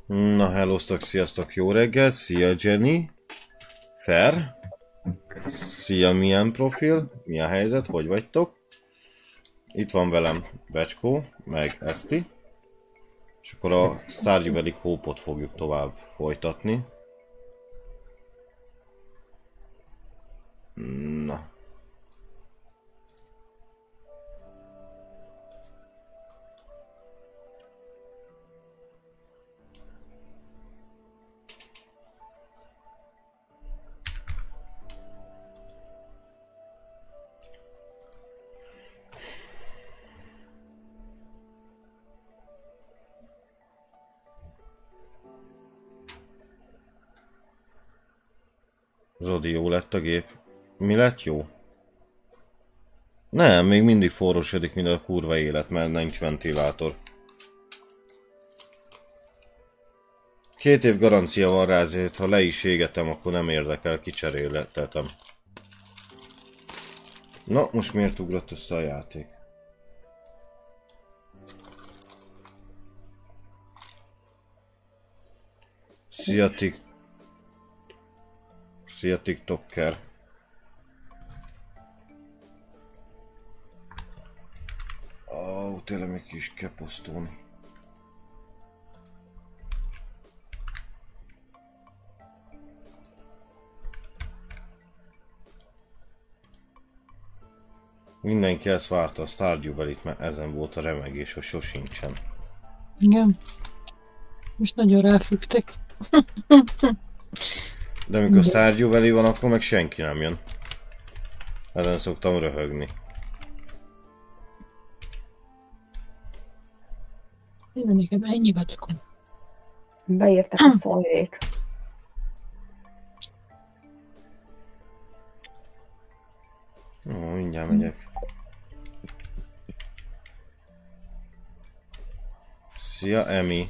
Na, hellóztak, sziasztok, jó reggel, szia Jenny, Fer, szia, milyen profil, mi a helyzet, hogy vagytok? Itt van velem Becskó, meg Eszti, és akkor a Stardew Valley Hope-ot fogjuk tovább folytatni. Na. Zodi, jó lett a gép. Mi lett jó? Nem, még mindig forrósodik, mint a kurva élet, mert nincs ventilátor. 2 év garancia van rá, ezért ha le is égetem, akkor nem érdekel, kicseréltetem. Na, most miért ugrott össze a játék? Szia TikToker. Tényleg még ki is kell posztolni. Mindenki ezt várta a Stardew Valley-t, mert ezen volt a remegés, hogy sosincsen. Igen. Most nagyon ráfügtek. De amikor Stardew Valley van, akkor meg senki nem jön. Ezen szoktam röhögni. Én nekem ennyi vackom. Beírtak a szóljék. Ó, mindjárt megyek. Szia, Emi.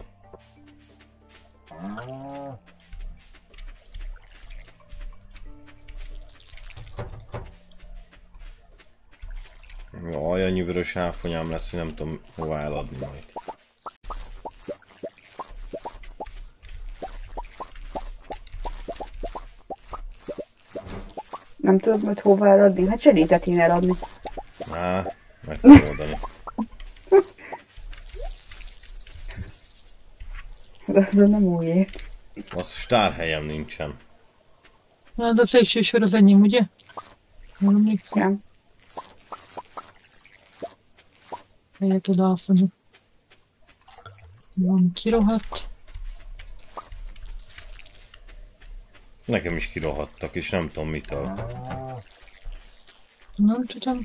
Jaj, annyi vörös áfonyám lesz, hogy nem tudom hová eladni majd. Nem tudod, hogy hova eladni? Hát segítek én eladni. Meg tudom oldani. De az nem újé. Az stárhelyem nincsen. Hát a felső sor az enyém, ugye? Nem emlékszem. Nem. Helyet oda áfonyom. Van kirohadt. Nekem is kirohadtak, és nem tudom mitől. Nem tudom.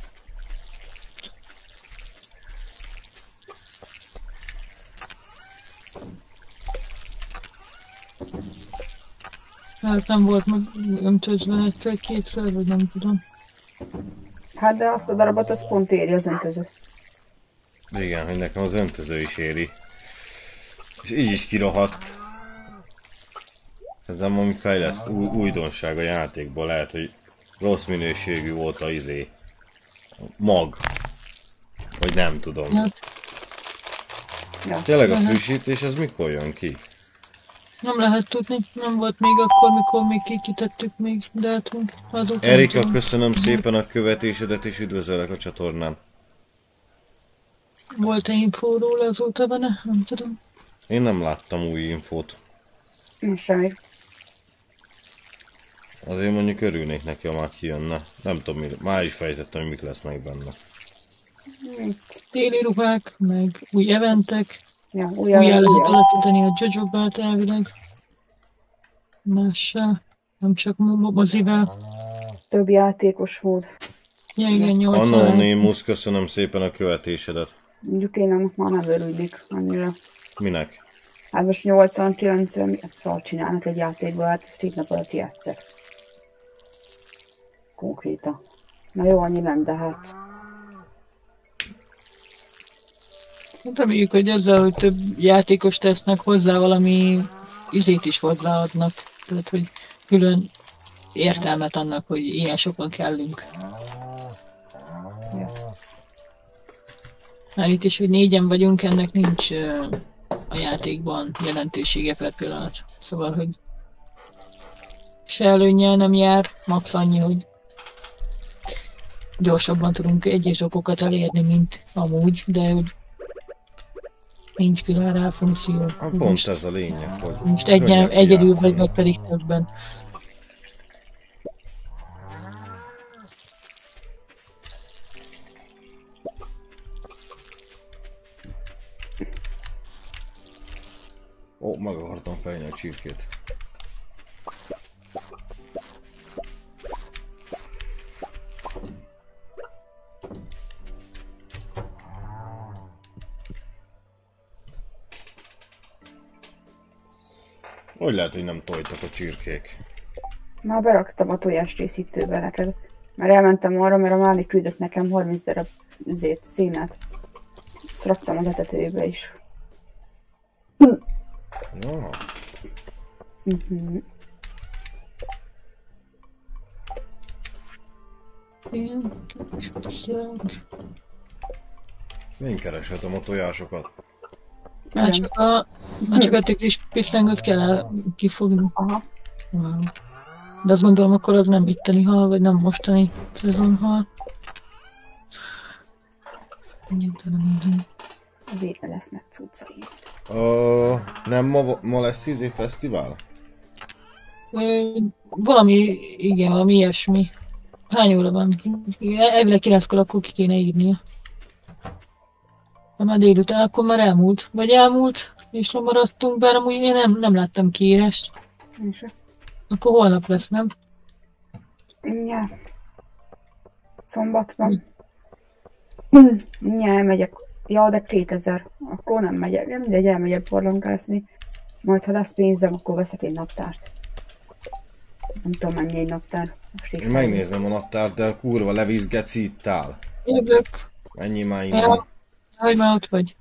Hát nem volt meg öntözve egyszer, kétszer, vagy nem tudom. Hát de azt a darabot, az pont éri az öntöző. Igen, hogy nekem az öntöző is éri. És így is kirohadt. Szerintem ami fejleszt újdonság a játékban, lehet, hogy rossz minőségű volt a mag. Vagy nem tudom. Ja. Tényleg a frissítés az mikor jön ki? Nem lehet tudni, nem volt még akkor, mikor még kikitettük még, de hát azóta... Erika, köszönöm szépen a követésedet, és üdvözöllek a csatornán. Volt-e infó róla azóta benne? Nem tudom. Én nem láttam új infót. Semmi. Azért mondjuk örülnék neki, ha már kijönne. Nem tudom, már is fejtettem, hogy mik lesz meg benne. Téli ruhák, meg új eventek. Ja, újjá lehet alapítani a Jojo-bát elvileg. Mással. Nem csak mozivel. Több játékos mód. Ja, igen, 8 Anonymous, köszönöm szépen a követésedet. Mondjuk én annak már nem örülnék annyira. Minek? Hát most 80-90 szar csinálnak egy játékba, hát ezt 7 nap alatt játszak. Konkrétan. Na jó, annyi nem, de hát... Reméljük, hogy ezzel, hogy több játékos tesznek hozzá, valami izét is hozzáadnak. Tehát, hogy külön értelmet annak, hogy ilyen sokan kellünk. Ja. Már itt is, hogy 4-en vagyunk, ennek nincs a játékban jelentősége per pillanat. Szóval, hogy se előnnyel nem jár, max annyi, hogy gyorsabban tudunk egyes okokat elérni, mint amúgy, de hogy nincs külön rá funkció. Pont ez a lényeg, hogy Most könnyebb egyedül vagy, kijátszani. vagy pedig többen. Ó, meg akartam fejni a csirkét. Hogy lehet, hogy nem tojtak a csirkék? Már beraktam a tojáskészítőbe neked. Mert elmentem arra, mert a Máli küldött nekem 30 darab színát. Ezt raktam az etetőjébe is. Ja. Mhm. Én kereshetem a tojásokat. Már csak a kis piszlángot kell kifogni. Aha. Wow. De azt gondolom, akkor az nem itteni hal, vagy nem mostani szezonhal. Végre lesznek cuccai. Nem ma lesz fesztivál? Valami, igen, valami ilyesmi. Hány óra van? Elvileg 9-kor akkor ki kéne írnia. Ha már délután, akkor már elmúlt. Vagy elmúlt, és lemaradtunk, bár amúgy én nem láttam kiírást. Én se. Akkor holnap lesz, nem? Ja. Szombat van. Ja, elmegyek. Ja, de 2000. Akkor nem megyek. Nem mindegy, elmegyek porlongászni. Majd ha lesz pénzem, akkor veszek egy naptárt. Nem tudom mennyi egy naptár. Most így Én megnézem a naptárt, de kurva levisz geci itt áll. Jövök. Ennyi már innen. Hogy már ott vagy.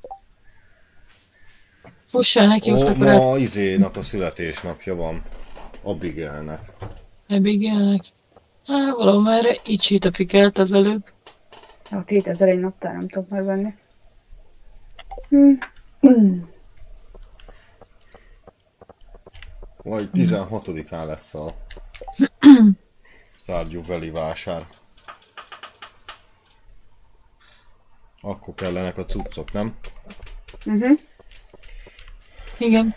Fussál neki, Ó, ott ma izénak a születésnapja van. Abigailnek. Abigailnek. Valahol már így sétapikelt az előbb. A 2000 egy naptár nem tudok megvenni. Vagy 16-án lesz a Stardew Valley vásár. Akkor kellenek a cuccok, nem? Igen.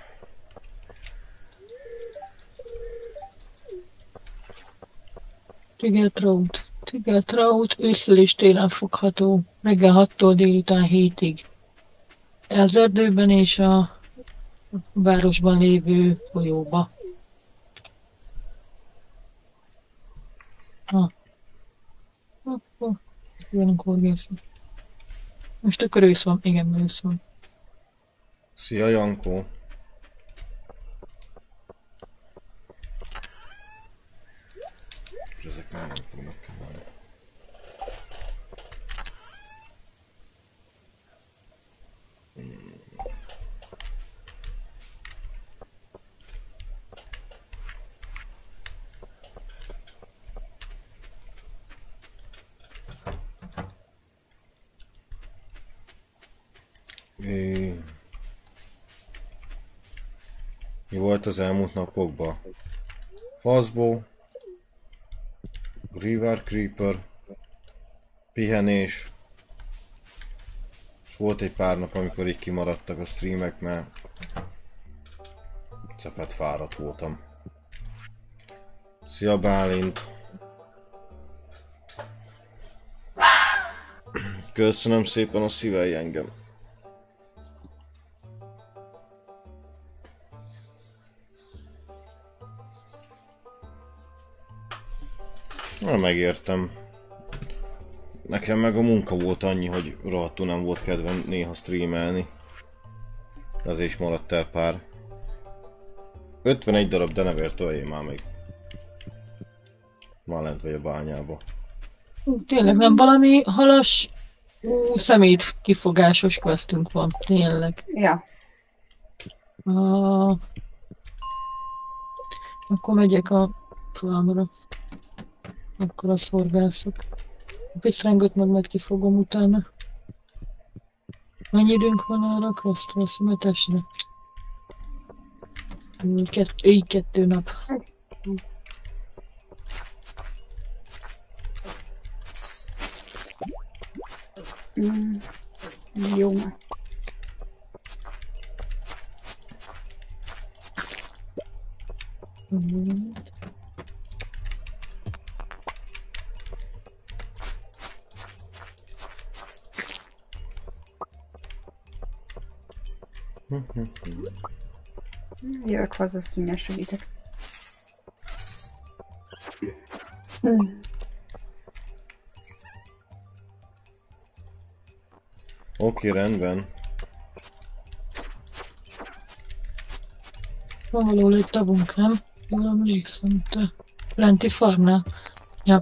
Trigger-trout ősszel és télen fogható. Reggel 6-tól délután 7-ig. Az erdőben és a városban lévő folyóba. Jönünk horgászni. Most akkor ősz van. Igen, ősz van. Szia, Jankó! És ezek már nem fognak kívánni. Mi volt az elmúlt napokban? Faszbó, River Creeper, pihenés, és volt egy pár nap, amikor így kimaradtak a streamek, mert szefet fáradt voltam. Szia Bálint! Köszönöm szépen a szívei engem! Na, megértem. Nekem meg a munka volt annyi, hogy rohadtul nem volt kedvem néha streamelni. Azért is maradt el pár. 51 darab denevér töljé már még. Már lent vagy a bányába. Tényleg nem valami halas szemét kifogásos questünk van. Tényleg. Ja. Akkor megyek a farmra. Akkor azt horgászok. A piszrángot meg majd kifogom utána. Mennyi időnk van arra a questra, a szemetesre? Így 2 nap. Mm. Jó már. Jövök haza, azt mindjárt segítek. Oké, rendben. Van valahol egy tavunk, nem? Jól emlékszem, te. Lenti farmnál. Ja.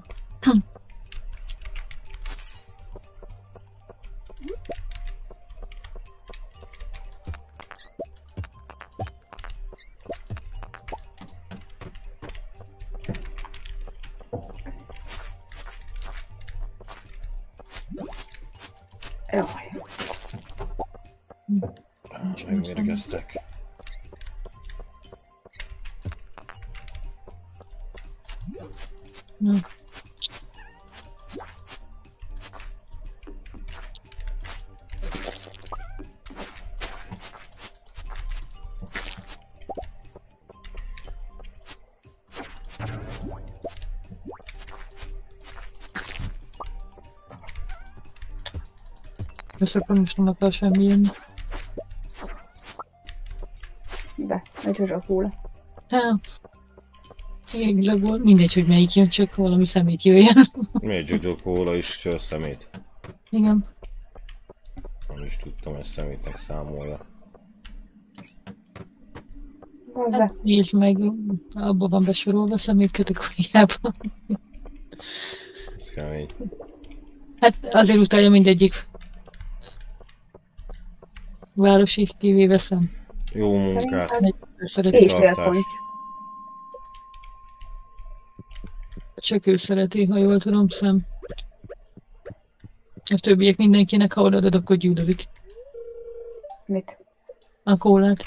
Jaj. Megmérgeztek. Ja. Összekom is nem akar semmi jönni. De, egy zsuzsakóla. Hát, igen, igazából mindegy, hogy melyik jön, csak valami szemét jöjjön. Miért Jojo Cola is szemét? Igen. Nem is tudtam, ezt szemétnek számolja. Hozzá. Nézd meg, abban van besorolva szemét kategóriában. Ez kemény. Hát azért utálja mindegyik. Városi kivéve szem. Jó munkát. Szereti. És félpont. Csak ő szereti, ha jól tudom, szem. A többiek mindenkinek, ha odaadod, akkor gyűlölik. Mit? A kólát.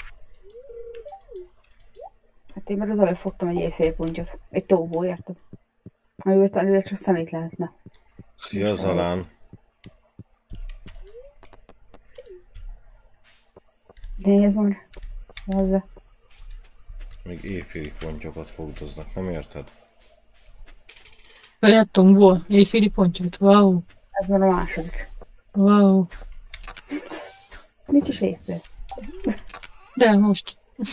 Hát én már az előbb fogtam egy éjfélpontyot. Egy tóból, érted? Amivel talán csak szemét lehetne. Szia Zalán. Nézd már. Hozzá. Még éjféli pontyokat fogdoznak, nem érted? Kajattongból, éjféli pontyot. Wow. Ez már a második. Wow. Nincs is éjfél. De most.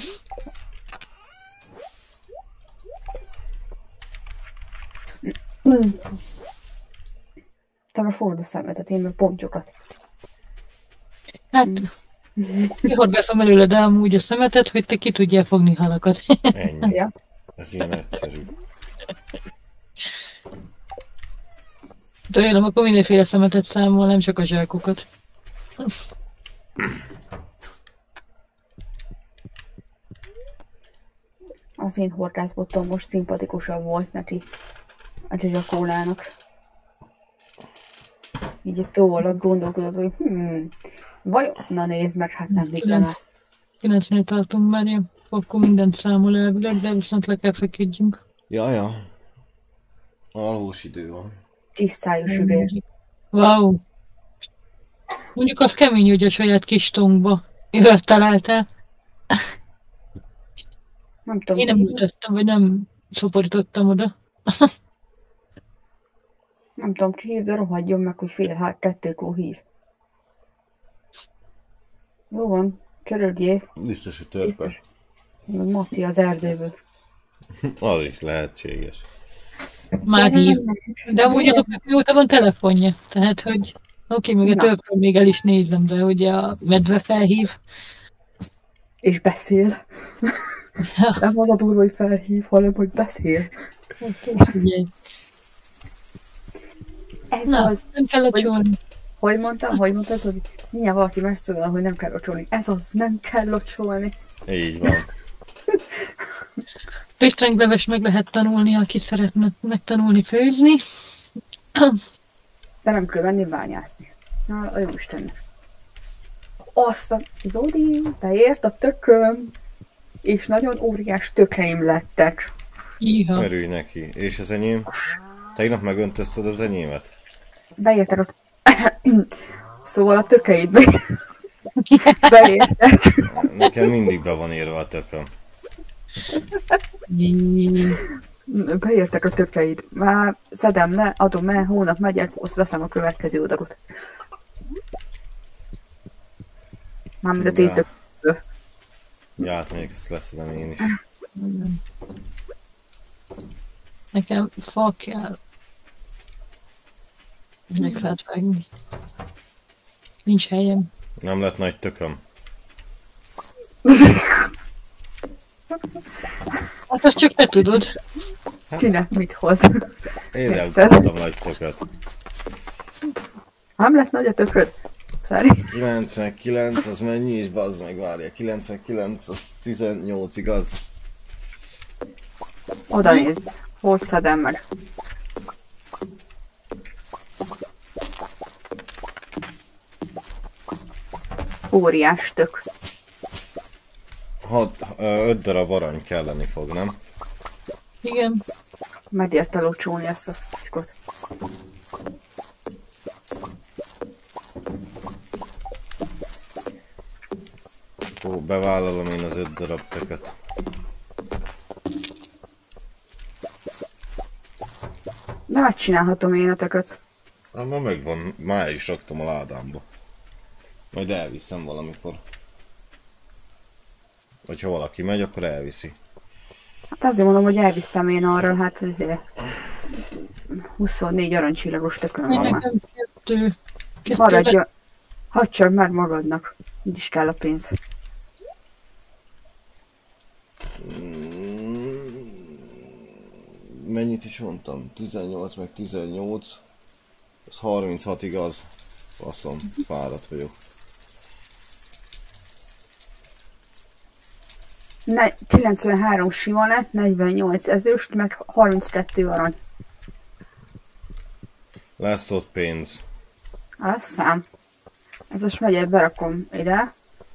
Te már fogod a szemetet, én meg pontyokat. Hát, kihorgászom előle, de amúgy a szemetet, hogy te ki tudjál fogni halakat. Ennyi. Ja. Ez ilyen egyszerű. De olyan, akkor mindenféle szemetet számol, nem csak a zsákokat. Az én horgászbottom most szimpatikusabb volt neki. A zsuzsakólának. Így egy tó alatt gondolkodott, hogy vajon? Na nézd meg, hát nem hiszem el. 9-nél tartunk már, ja. Akkor mindent számol elvileg, de viszont le kell feküdjünk. Jaja. Alvós idő van. Tisztályos üveg. Wow. Mondjuk az kemény, hogy a saját kis tongba jövet találtál. Nem tudom. Én nem ültettem, vagy nem szoporítottam oda. Nem tudom, ki hív, de rohadjon meg, hogy fél 2-kor hív. Jó van, csörögjél. Biztos, hogy törpe. Maci az erdőből. Az is lehetséges. Már hív. De amúgy azoknak mióta van telefonja. Tehát, hogy oké, meg a Na. többről még el is nézem, de ugye a medve felhív. És beszél. Nem az a durva, hogy felhív, hanem hogy beszél. Figyelj. Ez Na, az. nem kell locsolni. Hogy mondtam, hogy mondtad, hogy mindjárt valaki megszólal, hogy nem kell locsolni. Ez az, nem kell locsolni. Így van. Pétrengleves meg lehet tanulni, aki szeretne megtanulni főzni. De nem kell menni bányászni. Na, a jó Istennek. Azt a... Zoli, beért a tököm. és nagyon óriás tökeim lettek. Iha. Örülj neki. És az enyém? Tegnap megöntözted az enyémet? Beértek a... Szóval a tökeidbe beértek. Nekem mindig be van írva a tököm. Beértek a tökeid. Már szedem le, adom el, hónap megyek, azt veszem a következő adagot. Mármint a De. tök. Ja, hát még ezt leszedem én is. Nekem fa kell. Meg lehet vágni. Nincs helyem. Nem lett nagy tököm. Hát azt csak te tudod. Kinek mit hoz? Én Érted? eltartom nagy tököt. Nem lett nagy a tököd? Szerint? 99, az mennyi is, bazd meg, várja. 99, az 18, igaz? Oda nézd. Hogy szedem meg? Óriás tök. 5 darab arany kelleni fog, nem? Igen. Megérte locsólni ezt a szutykot. Ó, bevállalom én az 5 darab tököt. De megcsinálhatom én a tököt. Hát már megvan, már el is raktam a ládámba. Majd elviszem valamikor. Vagy ha valaki megy, akkor elviszi. Hát azért mondom, hogy elviszem én arra, hát azért 24 aranycsillagos tökön van már. Nekem kettő. Maradjon. Hagyd csak már magadnak. Így is kell a pénz. Mennyit is mondtam? 18 meg 18. Ez 36 igaz. Faszom, fáradt vagyok. 93 sima lett, 48 ezüst, meg 32 arany. Lesz ott pénz. Azt szám. Ez most megyek, berakom ide.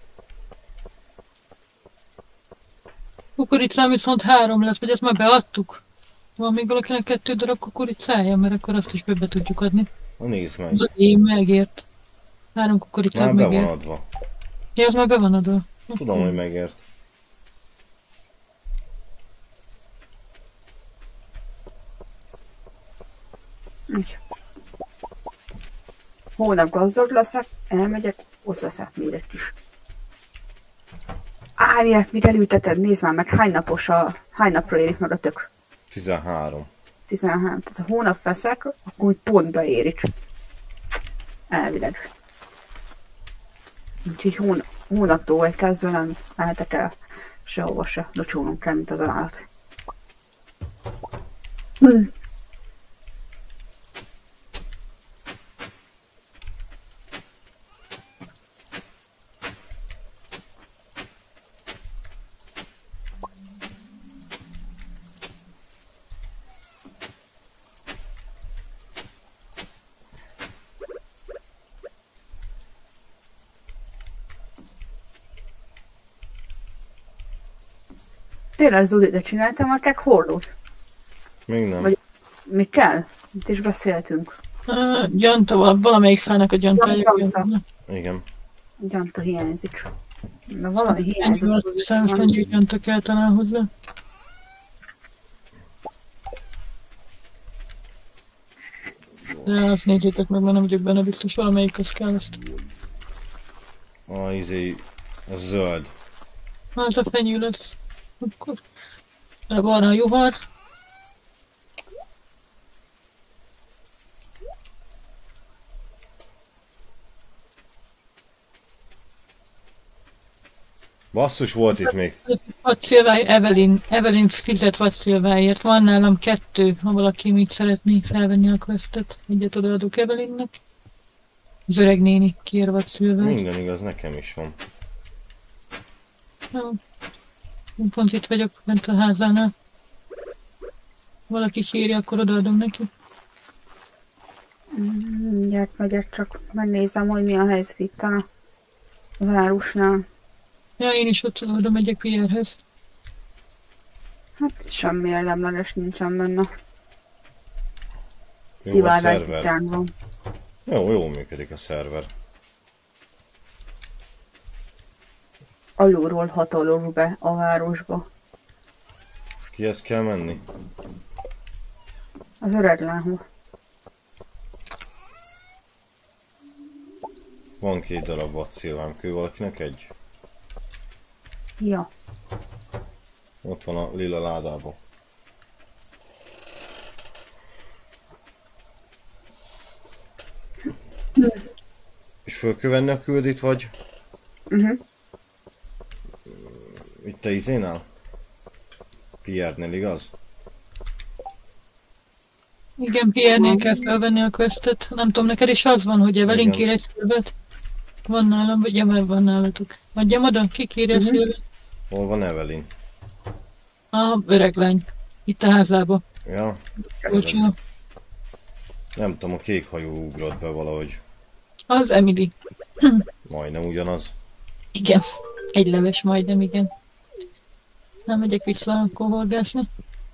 Kukoricám viszont 3 lesz, vagy ezt már beadtuk? Van még valakinek 2 darab kukoricája, mert akkor azt is be tudjuk adni. Na nézd meg. Az én megért. 3 kukoricát Már be van megért. adva. Ja, az már be van adva. Tudom, hogy megért. Így. Hónap gazdag leszek, elmegyek, ott veszek még egy kis. Még elülteted, nézd már meg, hány napra érik meg a tök? 13. 13. Tehát ha hónap veszek, akkor úgy pont beérik. Elvileg. Úgyhogy hónaptól kezdve nem mehetek el sehova se. Locsólnom kell, mint az állat. Tényleg Zoli, de csináltam már kek hordót? Még nem. Vagy- Mi kell? Itt is beszéltünk. Gyanta, valamelyik fának a gyantája. Gyanta. Igen. Gyanta hiányzik. De valami hiányzik. Szemfenyő gyanta kell talán hozzá. De azt nézzétek meg, mert nem vagyok benne biztos, valamelyik az kell ezt. A zöld. Hát a fenyő lesz. Akkor. De barna a juhar. Basszus, volt itt még. Vadszilváj, Evelyn fizet vadszilváért. Van nálam 2, ha valaki még szeretné felvenni a questet. Egyet odaadok Evelynnek. Az öreg néni kér vadszilváj. Minden igaz, nekem is van. Ja. Én pont itt vagyok, bent a házánál. Valaki kéri, akkor odaadom neki. Mindjárt megyek, csak megnézem, hogy mi a helyzet itt az árusnál. Ja, én is ott oda megyek Pierrehez. Hát semmi érdemleges nincsen benne. Jó a Szivárvány szerver. tisztán van. Jó működik a szerver. Alulról hatolok be a városba. Kihez kell menni? Az öreg lányhoz. Van 2 darab vadszilvámkő, valakinek egy? Ja. Ott van a lila ládában. És föl kell venni a küldit, vagy? Itt a izénál? Pierre-nél, igaz? Igen, Pierre-nél kell felvenni a questet. Nem tudom, neked is az van, hogy Evelyn Igen. kér egy szilvet. Van nálam, vagy Evelyn van nálatok. Adjam oda, ki kér egy szilvet? Hol van Evelyn? A öreg lány. Itt a házába. Ja, Bocsánat. nem tudom, a kék hajú ugrott be valahogy. Az Emily. Majdnem ugyanaz. Igen. Egy leves majdnem, igen. Nem megyek vissza akkor horgászni.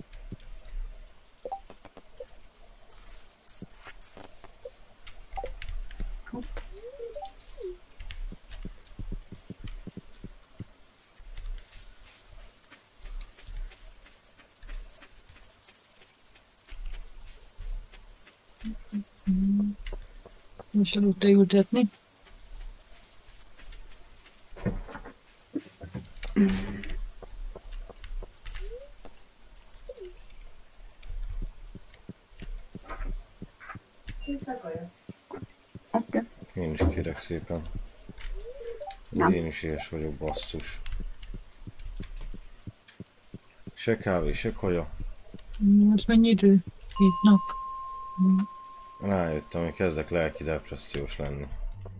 Most aludta ültetni. Oké. Én is kérek szépen. Nem. Én is éhes vagyok, basszus. Se kávé, se kaja. Ez mennyi idő? 7 nap. Rájöttem, hogy kezdek lelki depressziós lenni.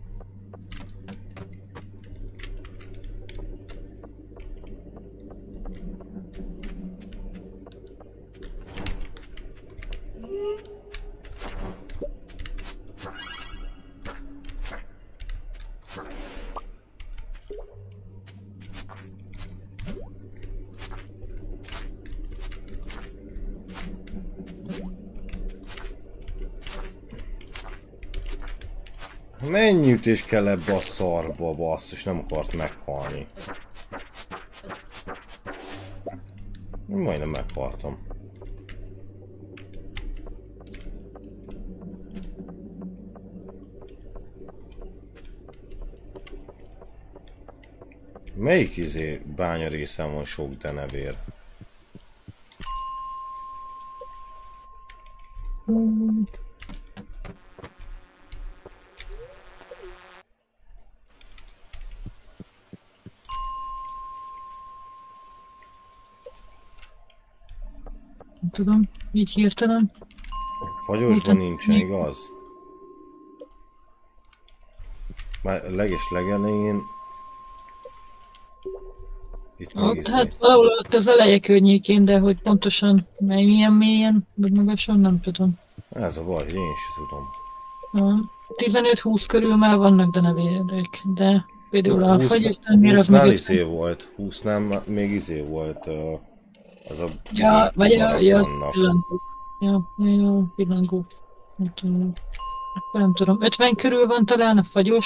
Mennyi ütés kell ebbe a szarba, basszus, nem akart meghalni. Majdnem meghaltam. Melyik bánya részen van sok denevér? Nem tudom, így hirtelen. Fagyosban nincsen, igaz? Már legelején... Itt még Ott, hát valahol ott az eleje környékén, de hogy pontosan milyen mélyen, vagy magasan, nem tudom. Ez a baj, hogy én sem tudom. 15-20 körül már vannak denevérek, de például a fagyosnál az 20-nál meg... izé volt, 20-nál még izé volt, az a... Ja, vagy a vannak. pillangók. Ja, pillangók. Nem tudom. Akkor nem tudom, 50 körül van talán a fagyos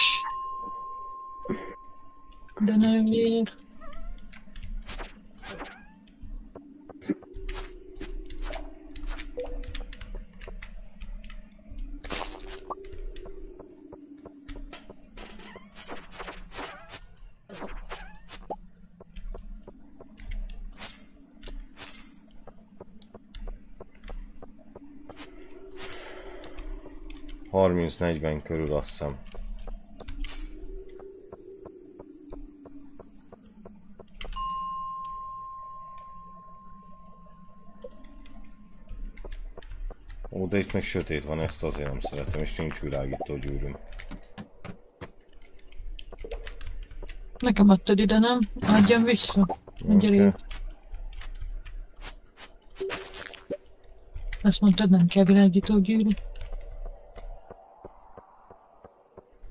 denevér. ...30-40 körül, azt hiszem. Ó, de itt még sötét van, ezt azért nem szeretem, és nincs világító gyűrűm. Nekem adtad ide, nem? Adjam vissza. Gyere. Oké. Azt mondtad, nem kell világító gyűrű.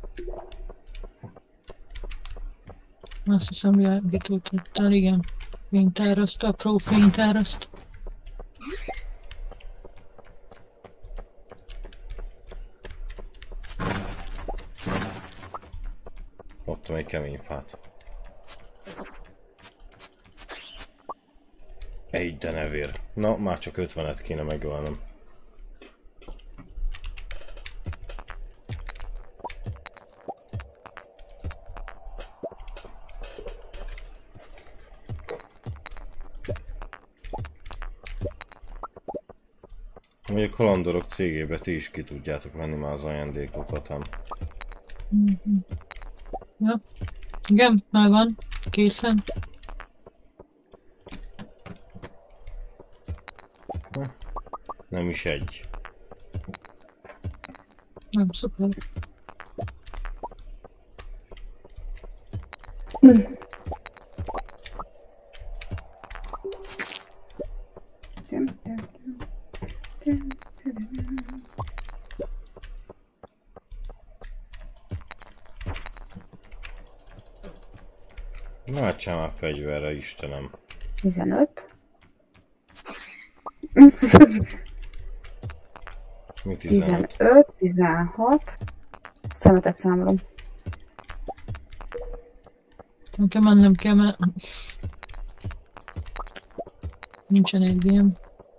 Azt hiszem világítót adtál, igen. Fénytáraszt, apró fénytáraszt. Ott egy kemény fát. Egy denevér. Na, már csak 50-et kéne megölnöm. Hogy a kalandorok cégébe ti is ki tudjátok venni már az ajándékokat, ám. Ja. Igen, már van. Készen. Nem is egy. Nem, szuper. Váltsál már fegyverre, Istenem. 15. Mi 15? 15, 16. Szemetet számolom. Nekem mennem kell, mert... Nincsen egy ilyen.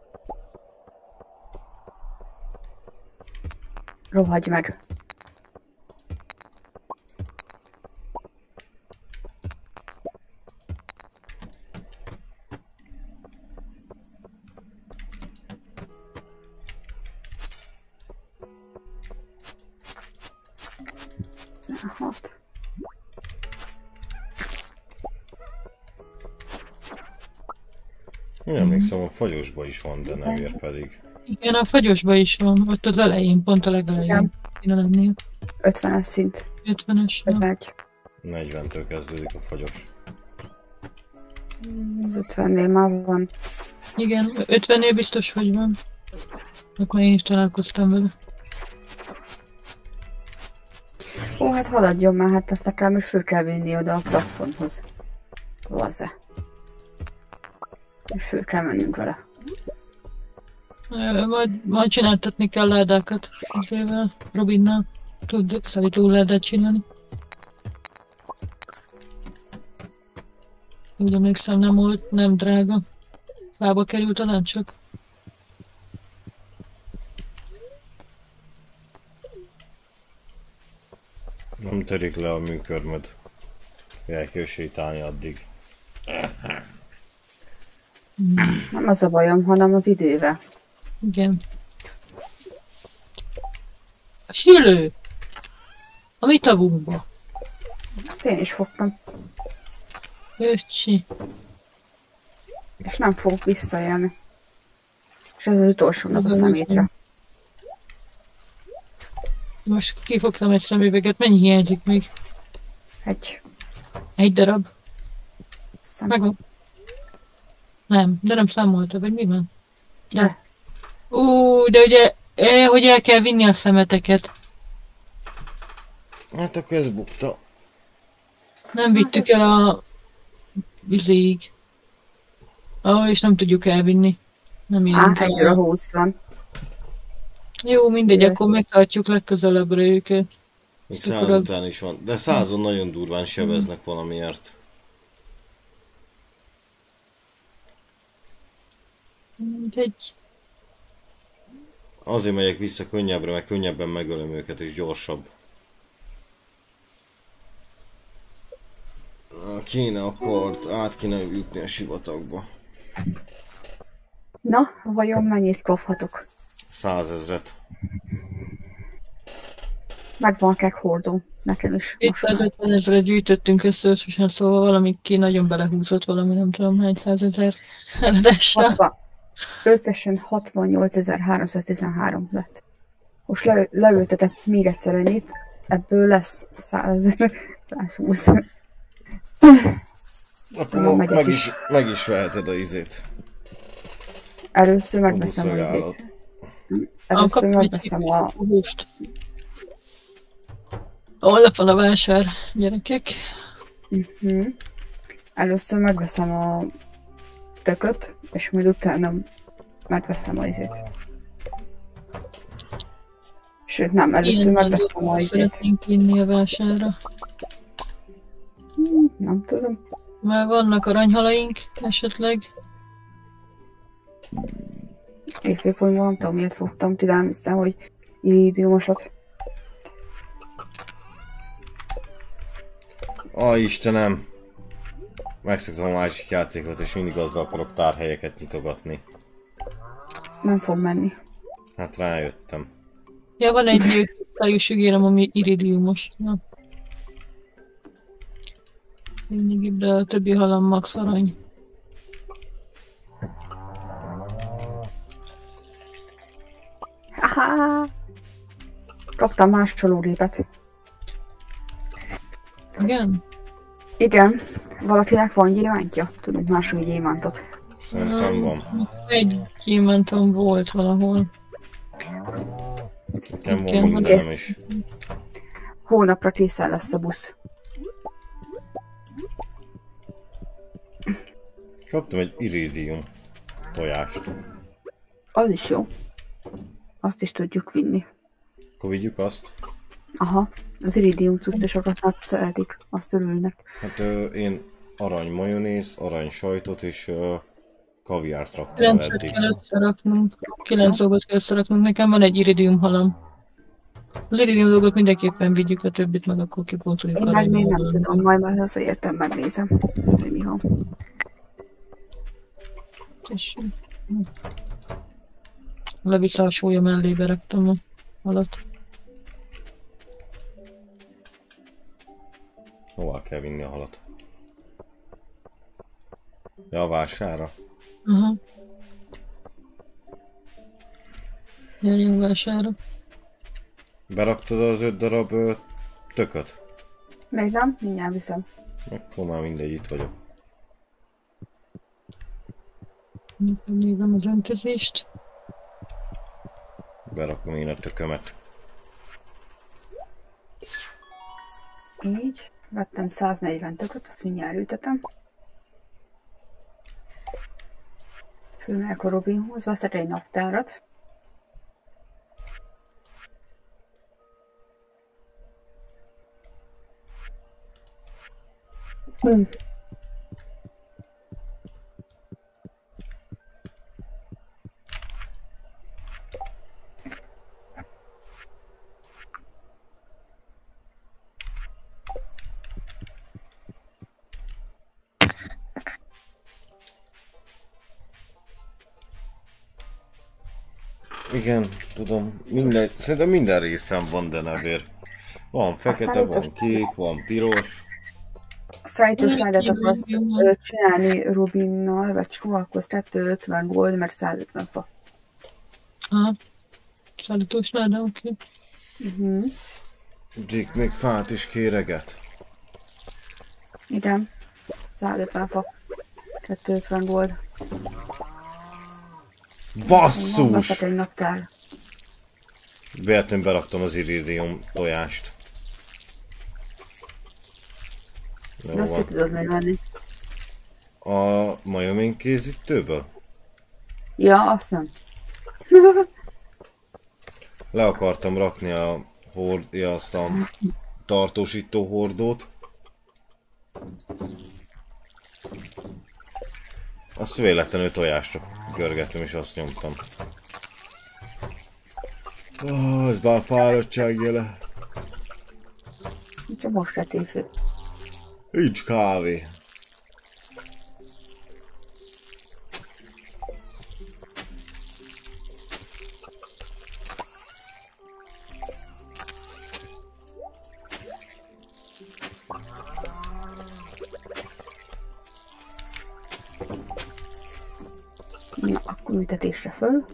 Rohagy meg. Én emlékszem, a fagyosban is van, de nem ér pedig. Igen, a fagyosban is van, ott az elején, pont a legelején kéne lennie. 50-es szint. 50-es. 51. 40-től kezdődik a fagyos. Az 50-nél már van. Igen, 50-nél biztos, hogy van. Akkor én is találkoztam vele. Ó, hát haladjon már, hát ezt akár is föl kell vinni oda a platformhoz. Vaze. És föl kell mennünk vele. Majd csináltatni kell ládákat ezével, Robinnal. Tud szállító ládát csinálni. Úgy emlékszem, nem volt, nem drága. Fába került talán csak. Nem törik le a műkörmöd. El kell sétálni addig. Nem az a bajom, hanem az idővel. Igen. A sülő! A mi tavunkba. Azt én is fogtam. Öcsi. És nem fogok visszajönni. És ez az utolsó nap a szemétre. Most kifogtam egy szemüveget, mennyi hiányzik még? Egy darab. Megvan. Nem, de nem számolta, vagy mi van? De. De ugye, hogy el kell vinni a szemeteket. Hát akkor ez bukta. Nem vittük el a vizéig. És nem tudjuk elvinni. Nem Hát 1 óra 20 van. Jó, mindegy, akkor megtartjuk legközelebbre őket. Még 100 után is van, de 100-on nagyon durván sebeznek valamiért. Mindegy. Azért megyek vissza könnyebbre, mert könnyebben megölöm őket és gyorsabb. Kéne akkor át kéne jutni a sivatagba. Na, vajon mennyit profhatok? 100 000. Megvan kek hordó. Nekem is. 250 000 gyűjtöttünk összesen, szóval valami ki nagyon belehúzott valami, nem tudom hány 100 000 eladásra. Összesen 68.313 lett. Most leültetek még egyszer ennyit, ebből lesz 100 000, 120. Akkor meg is veheted a izét. Először megveszem a izét. Először megveszem a húst. Holnap van a vásár, gyerekek. Először megveszem tököt, és majd utána megveszem a izét. Sőt, nem, először Ilyen megveszem a nagy izét. szeretnénk vinni a vásárra. Nem tudom. Már vannak aranyhalaink esetleg. Évfélpontban nem tudom, miért fogtam, nem hiszem, hogy iridiumosat. Istenem! Megszoktam a másik játékot, és mindig azzal akarok tárhelyeket nyitogatni. Nem fog menni. Hát rájöttem. Ja, van egy gyilkossájú sügérem, ami iridiumos. Na. Mindig, de a többi halam max arany. Haha! Kaptam másolórépet. Igen? Igen, valakinek van gyémántja? Tudunk másolni gyémántot. Szerintem van. Egy gyémántom volt valahol. Nekem van Igen, mindenem is. Hónapra készen lesz a busz. Kaptam egy iridium tojást. Az is jó. Azt is tudjuk vinni. Akkor vigyük azt. Aha, az iridium cuccosokat már szeretik, azt örülnek. Hát én arany majonéz, arany sajtot és kaviárt raktam 9-et eddig. kell összeraknunk. 9 dolgot kell összeraknunk. Nekem van egy iridium halam. Az iridium dolgot mindenképpen vigyük, a többit meg akkor kipótoljuk. Én meg még nem tudom, majd hazaértem, megnézem, hogy mi van. Tessék. Levisz a súlya mellébe raktam a halat. Hová kell vinni a halat? Ja, a vására. Aha. Jöjjön vására. Beraktad az 5 darab tököt? Még nem? Mindjárt viszem. Akkor már mindegy, itt vagyok. Nézem az öntözést. Berakom én a tökömet. Így. Vettem 140 tököt, azt mindjárt ültetem. Főmegyek a Robinhoz, veszek egy naptárat. Igen, tudom. Szerintem minden részem van denevér. Van fekete, van kék, van piros. Szállítós ládat akarsz csinálni Rubinnal, vagy sohalkoz 250 gold, mert 150 fa. Aha. Szállítós láda, oké. Dick még fát is kéreget. Igen. 150 fa. 250 gold. Basszus! Veszek egy naptár. Véletlenül beraktam az iridium tojást. Jó De azt ki van. tudod megvenni. A majomén kézítőből? Ja, azt nem. Le akartam rakni azt a tartósító hordót. Azt véletlenül tojásra görgettem és azt nyomtam. Ez már fáradtság jele. Csak most lett éjfél. Nincs kávé. Na, akkor ültetésre föl.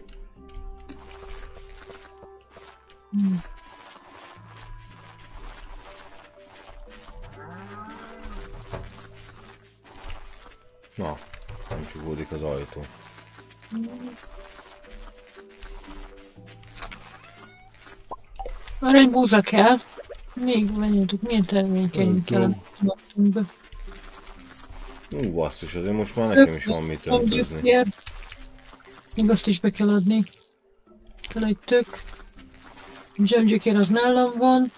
Na, nem csukódik az ajtó. Már egy búza kell. Még menjünk, milyen termékeink kell. Be. Basszus, azért most már nekem is van mit öntözni. Még azt is be kell adni. Kell egy tök. Zsemgyökér az nálam van.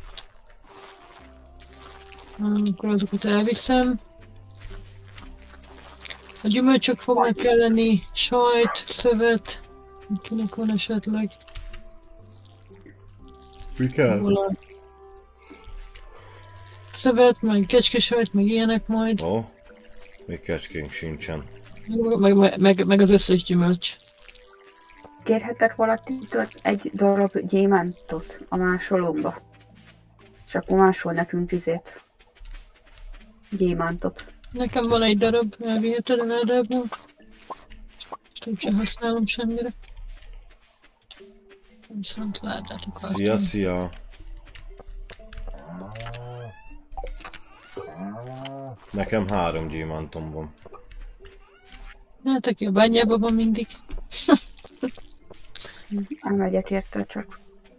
Akkor azokat elviszem. A gyümölcsök fognak kelleni, sajt, szövet. Kinek van esetleg? Mi kell? Szövet, meg kecskesajt, meg ilyenek majd. Ó, még kecskénk sincsen. Meg az összes gyümölcs. Kérhetek valakitől egy darab gyémántot a másolóba? És akkor másol nekünk izét. Gyémántot. Nekem van egy darab, elviheted a nádából. Úgyse használom semmire. Viszont ládát akartam. Szia, szia! Nekem 3 gyémántom van. Hát aki a bányában van mindig. Elmegyek érte, csak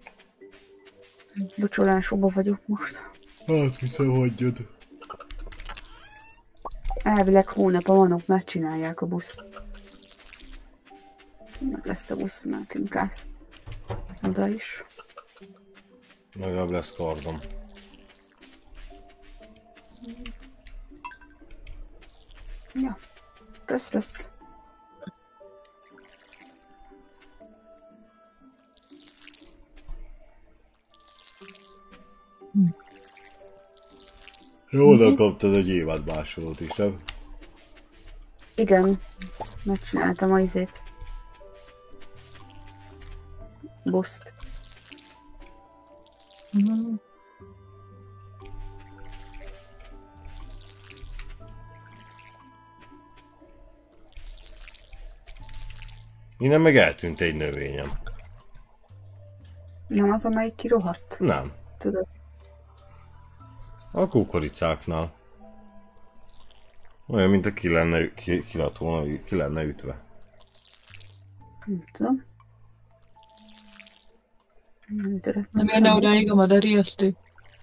locsolásóba vagyok most. Hát viszem, hagyjad. Elvileg hónapban vanok, megcsinálják a busz. Meg lesz a busz, mentünk át. Oda is. Legalább lesz kardom. Ja. Kösz. Jól kaptad a gyémánt másolót is, nem? Igen. Megcsináltam a izét. Buszt. Innen meg eltűnt egy növényem. Nem az, amelyik kirohadt? Nem. Tudod? A kukoricáknál. Olyan, mint a ki lenne ütve. Nem tudom. Nem törött. Nem érne odáig a madárriasztő?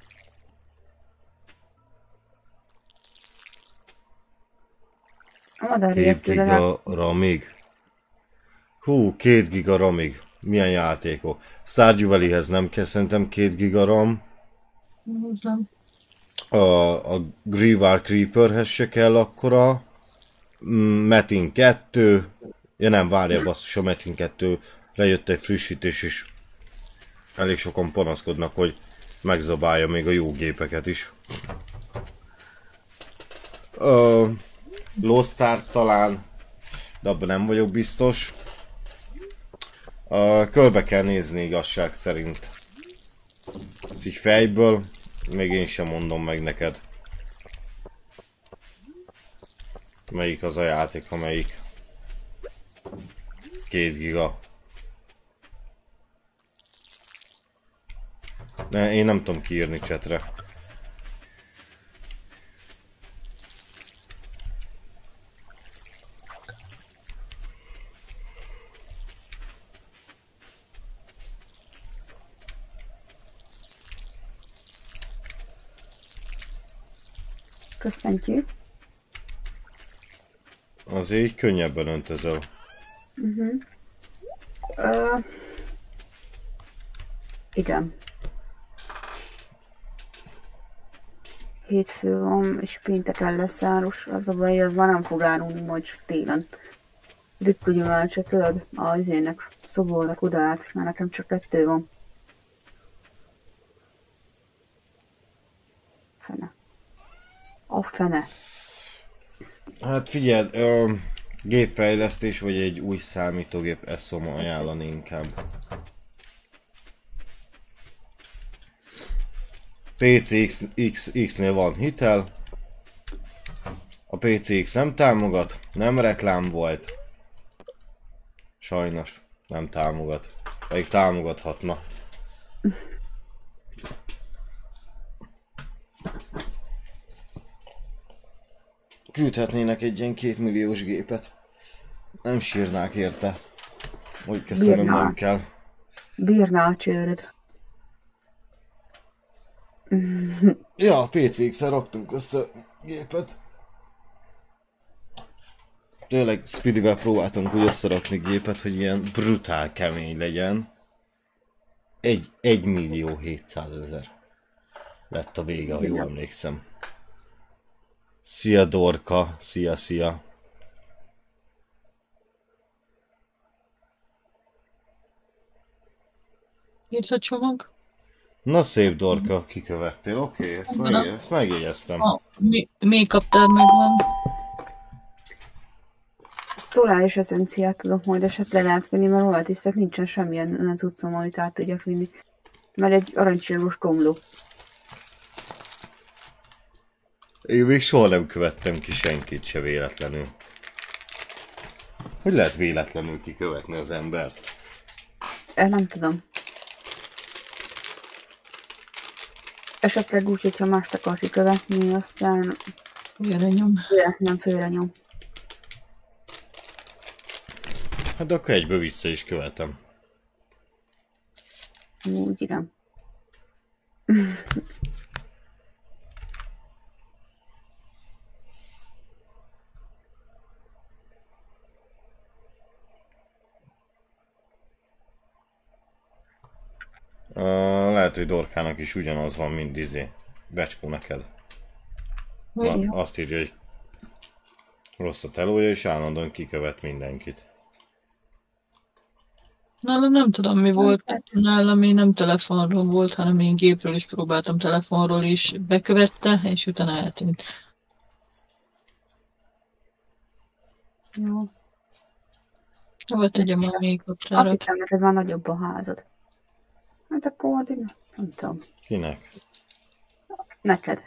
A 2 madárriasztőre giga ramig. Hú, 2 giga ramig. Milyen játékok. Stardew Valleyhez nem kell szerintem 2 giga ram. Nem. A Greywar Creeperhez se kell akkora. Metin 2. Ja nem, várja basszus, a Metin 2 lejött egy frissítés is. Elég sokan panaszkodnak, hogy megzabálja még a jó gépeket is. Lost Ark talán, de abban nem vagyok biztos. Körbe kell nézni igazság szerint. Ez így fejből, még én sem mondom meg neked. Melyik az a játék, amelyik 2 giga. Ne, én nem tudom kiírni chatre. Köszöntjük. Azért így könnyebben öntözöl. Igen. Hétfő van, és pénteken lesz árus. Az a baj, az már nem fog árulni majd csak télen. Ritka gyümölcsöt, tudod, a izének, szobolnak oda át, mert nekem csak 2 van. Fene. A fene. Hát figyeld, gépfejlesztés vagy egy új számítógép, ezt tudom ajánlani inkább. PCX-nél van hitel. A PCX nem támogat, nem reklám volt. Sajnos nem támogat, pedig támogathatna. Küldhetnének egy ilyen 2 milliós gépet. Nem sírnák érte. Úgy köszönöm, Bírná. nem kell. Bírná a csőröd. Ja, PCX-en raktunk össze gépet. tényleg Speedyvel próbáltunk úgy összerakni gépet, hogy ilyen brutál kemény legyen. 1.700.000 lett a vége, ha jól emlékszem. Szia Dorka, szia. Itt a csomag. Na szép Dorka, kikövettél, oké, ezt megjegyeztem. A make-up megvan. Szoláris eszenciát tudok majd esetleg átvinni, mert Rolatisztek nincsen semmilyen olyan cuccom, amit át tudjak vinni. Mert egy aranycsillagos komló. Én még soha nem követtem ki senkit se véletlenül. Hogy lehet véletlenül kikövetni az embert? Nem tudom. Esetleg úgy, hogyha mást akar kikövetni, aztán félre nyom. Hát de akkor egyből vissza is követem. Úgy nem. Lehet, hogy Dorkának is ugyanaz van, mint Becskó neked. Azt írja, hogy rossz a telója, és állandóan kikövet mindenkit. Nálam nem tudom mi volt, nálam én nem telefonról volt, hanem én gépről is próbáltam, telefonról is bekövette, és utána eltűnt. Jó. Hova tegyem a make-up Azt tárat? hittem, neked már nagyobb a házad. Hát akkor addig nem tudom. Kinek? Neked.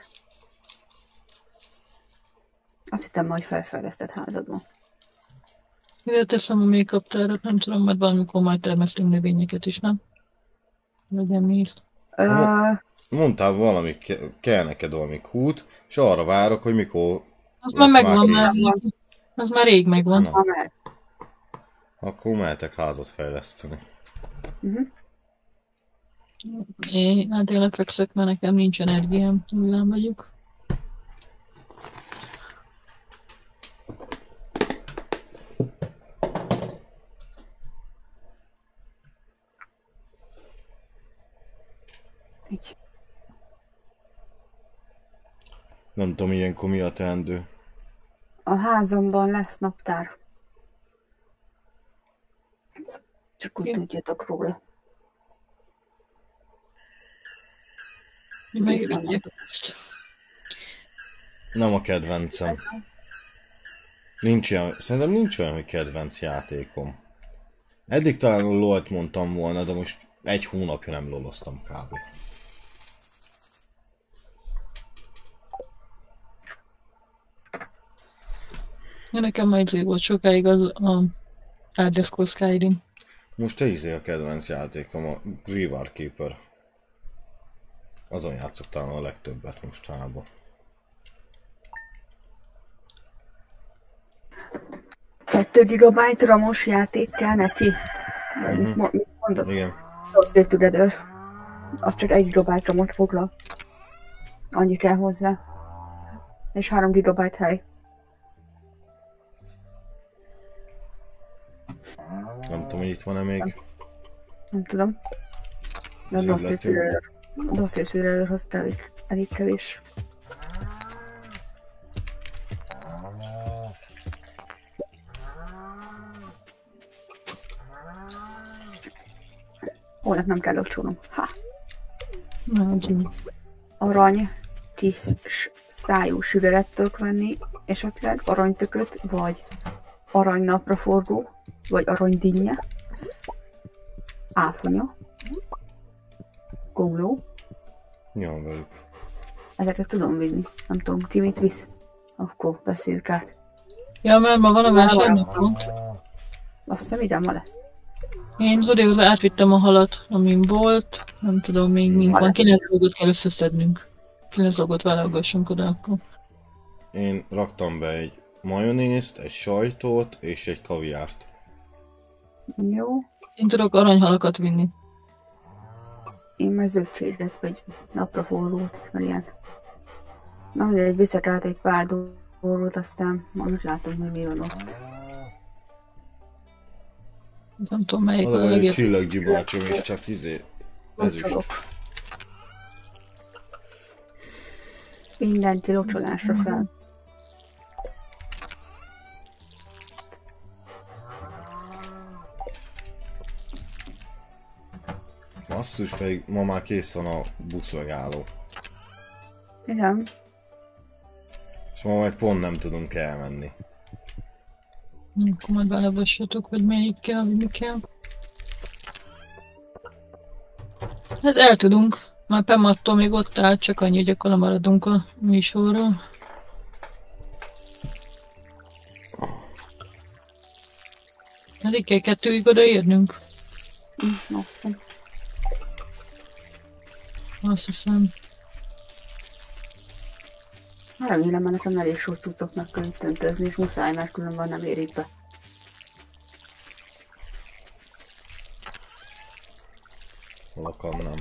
Azt hittem, hogy felfejlesztett házad van. Ide teszem a make-up tárat, nem tudom, majd valamikor majd termesztünk növényeket is, nem? Legyen mi is. Mondtál valami, kell neked valami kút, és arra várok, hogy mikor Az már megvan már. kész. Az már rég megvan. Na. Akkor mehetek házat fejleszteni. Én hát én lefekszek, mert nekem nincs energiám, nullán vagyok. Így. Nem tudom, ilyenkor mi a teendő. A házamban lesz naptár. Csak úgy tudjatok róla. Megvigyek. Nem a kedvencem. Szerintem nincs olyan, hogy kedvenc játékom. Eddig talán a LOL-t mondtam volna, de most 1 hónapja nem loloztam kb. Nekem majd volt sokáig az a Elder Scrolls Skyrim. Most a kedvenc játékom, a Greavar Keeper. Azon játszok talán a legtöbbet mostanában. 2 GB ramos játék kell neki. Mit mondod? Igen. Lost Together. Az csak 1 GB ramot foglal. Annyi kell hozzá. És 3 GB hely. Nem tudom, hogy itt van-e még. Nem tudom. De a Lost Togetherhoz elég kevés. Holnap nem kell lokcsolnom. Ha! Arany kis szájú süvelet tudok venni, esetleg aranytököt, vagy arany napraforgó, vagy aranydinnye, áfonya, komló. Mi van velük? Ezeket tudom vinni. Nem tudom, ki mit visz. Akkor beszéljük át. Ja, mert ma van a vásárnapont. Azt hiszem, ide ma lesz. Én Zodihoz átvittem a halat, amin volt. Nem tudom még mink van. 9 dolgot kell összeszednünk. 9 dolgot válogassunk oda akkor. Én raktam be egy majonézt, egy sajtot és egy kaviárt. Jó. Én tudok aranyhalakat vinni. Én már zöldséget, vagy napraforrót, vagy ilyen. Na, mindegy, viszek át egy pár dolgot, aztán most látom, hogy mi van ott. Nem tudom melyik Az a a baj, hogy legjobb. csillaggyibácsom is csak ezüst. Locsolok. Mindent locsolásra fel. Basszus, pedig ma már kész van a busz megálló. Igen. És ma meg pont nem tudunk elmenni. Akkor majd belevassatok, hogy melyik kell, vagy mi kell. Hát el tudunk. Már Pemattól még ott áll, csak annyi, hogy akkor lemaradunk a műsorról. Eddig kell 2-ig odaérnünk. Azt hiszem. Azt hiszem. Remélem, mert nekem elég sok cuccoknak kell itt öntözni, és muszáj, mert különben nem érik be. Lakam nem.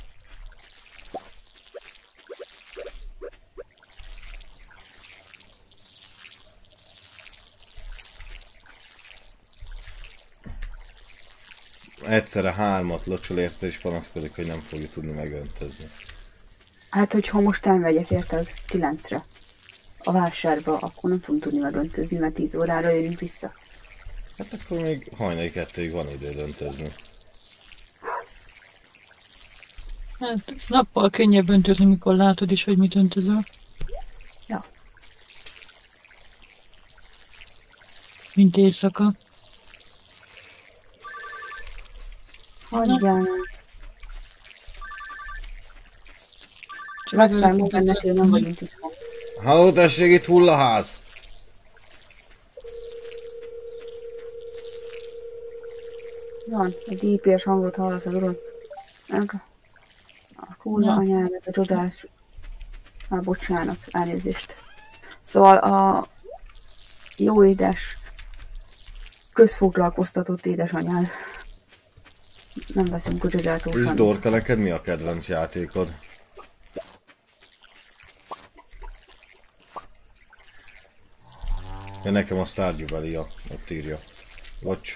Egyszerre 3-at locsol érte, és panaszkodik, hogy nem fogja tudni megöntözni. Hát, hogyha most elmegyek érted 9-re a vásárba, akkor nem fogom tudni megöntözni, mert 10 órára jönünk vissza. Hát akkor még hajnali 2-ig van időd öntözni. Hát nappal könnyebb öntözni, mikor látod is, hogy mit öntözöl. Ja. Mint éjszaka. Hagyjál. Látsz már mondani neki, hogy nem vagyunk itt. Halló, tessék, itt hullaház! Van, egy DPS hangot hallasz az uron. A hulla Ja. anyádat, a csodás. Bocsánat, elnézést. Szóval a jó édes, közfoglalkoztatott édesanyád. Nem veszünk a csodától És sem. Dorka, neked mi a kedvenc játékod? Ja, nekem a Stardew Valley-a, ott írja. Bocs.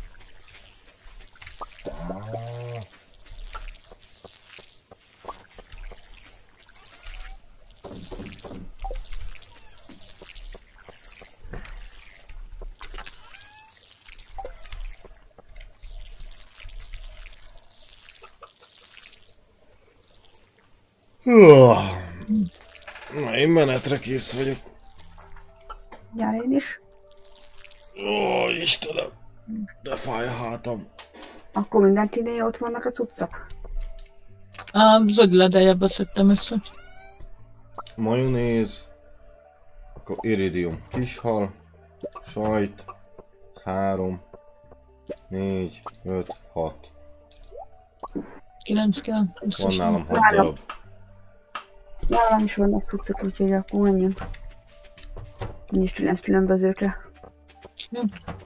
Na, én menetre kész vagyok. Gyere én is. Ó, Istenem, de fáj a hátam. Akkor mindenkinél ott vannak a cuccok. A Zodi ledeljebbe szedtem össze. Majonéz, akkor iridium kishal, sajt, 3, 4, 5, 6. 9 kell. Van nálam 6 Nálam. darab. Nálam is vannak cuccok, úgyhogy akkor menjünk. Nincs 9 különbözőkre. Jó.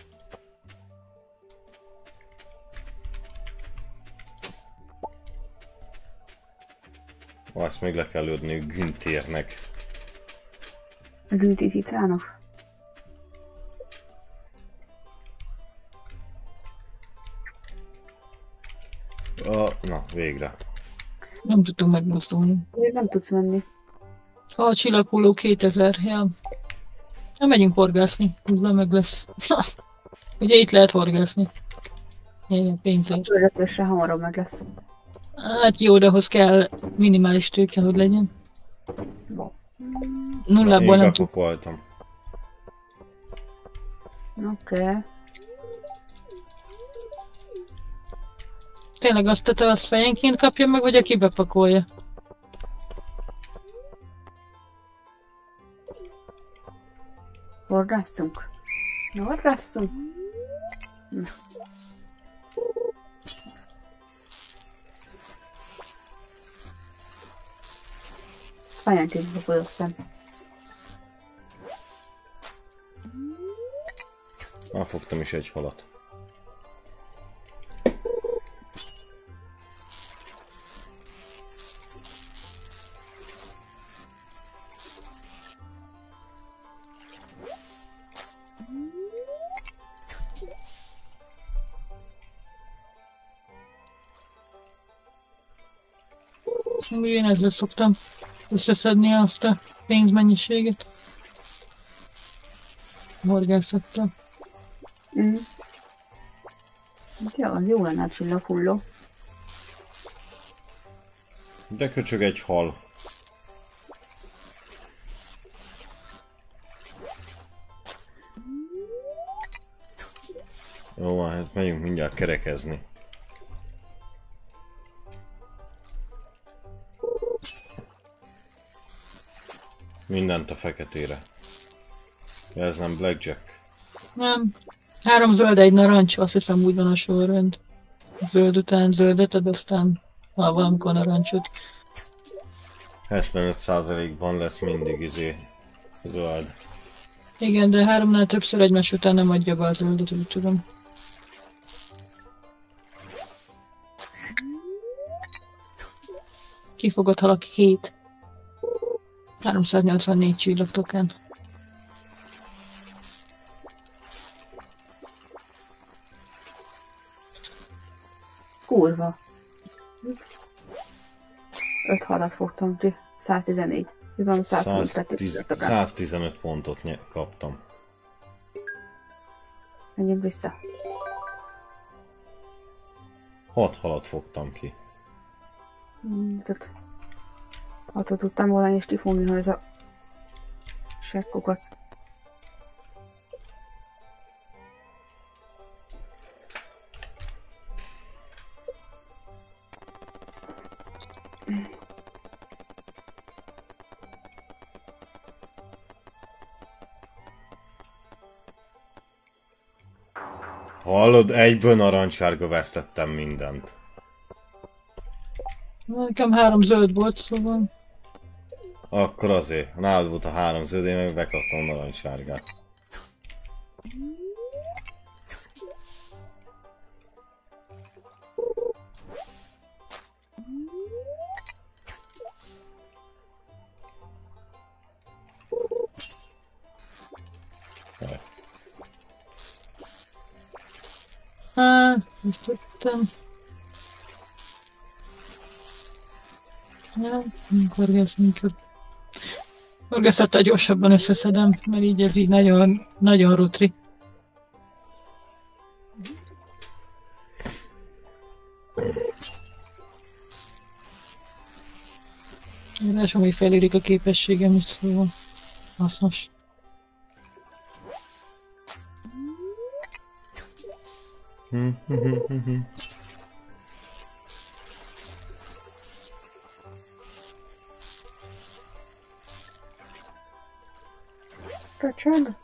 Azt még le kell adni Güntérnek. A Günti cicának. Na, végre. Nem tudtunk megmozdulni. Még nem tudsz menni. A csillaghulló 2000, ja. Nem megyünk horgászni, húzza meg lesz. Ugye itt lehet horgászni. Ilyen pénzért. Töretősen hamarabb meg lesz. Hát jó, de ahhoz kell minimális tőke, hogy legyen. Nullából Én nem tud. bepakoltam. Oké. Tényleg azt te azt fejenként kapja meg, vagy aki bepakolja? Horgásszunk. Horgásszunk. Fejenként fogod aztán. Már fogtam is egy halat. Én ezzel szoktam összeszedni azt a pénzmennyiséget. Horgászattal. Mm. Ja, az jó lenne a csillaghulló. De köcsög egy hal. Jó, hát megyünk mindjárt kerekezni. Mindent a feketére. Ez nem blackjack. Nem. 3 zöld, 1 narancs, azt hiszem úgy van a sorrend. Zöld után zöldet ad, aztán valamikor narancsot. 75%-ban lesz mindig zöld. Igen, de 3-nál többször egymás után nem adja be a zöldet, úgy tudom. Kifogott halak 7. 384 csillagtokán. Kurva. 5 halat fogtam ki. 114. Tudom, 122 115 pontot kaptam. Menjünk vissza. 6 halat fogtam ki. Attól tudtam volna is kifogni, ha ez a sekkokat. Hallod, egyből narancsárga vesztettem mindent. Nekem 3 zöld volt, szóval... Akkor azért, nálad volt a 3 zöld, én meg bekaptam narancsárgát. Ezt tettem. Ja, horgászattal gyorsabban összeszedem, mert így ez így nagyon, nagyon rutri. Lásom, hogy felérik a képességem is, szóval hasznos. Köcsög.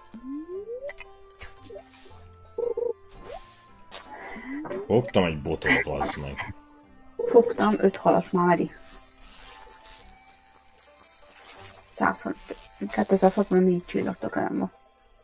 Fogtam egy botot, bazd meg. Fogtam 5 halat mári. 264 csillagtokra nem van.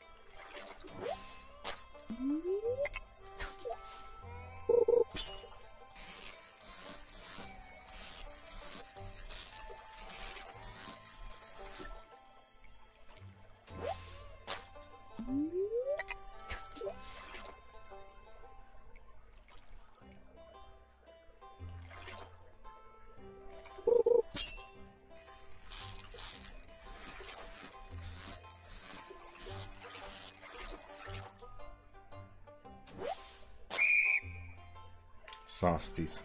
Száztíz.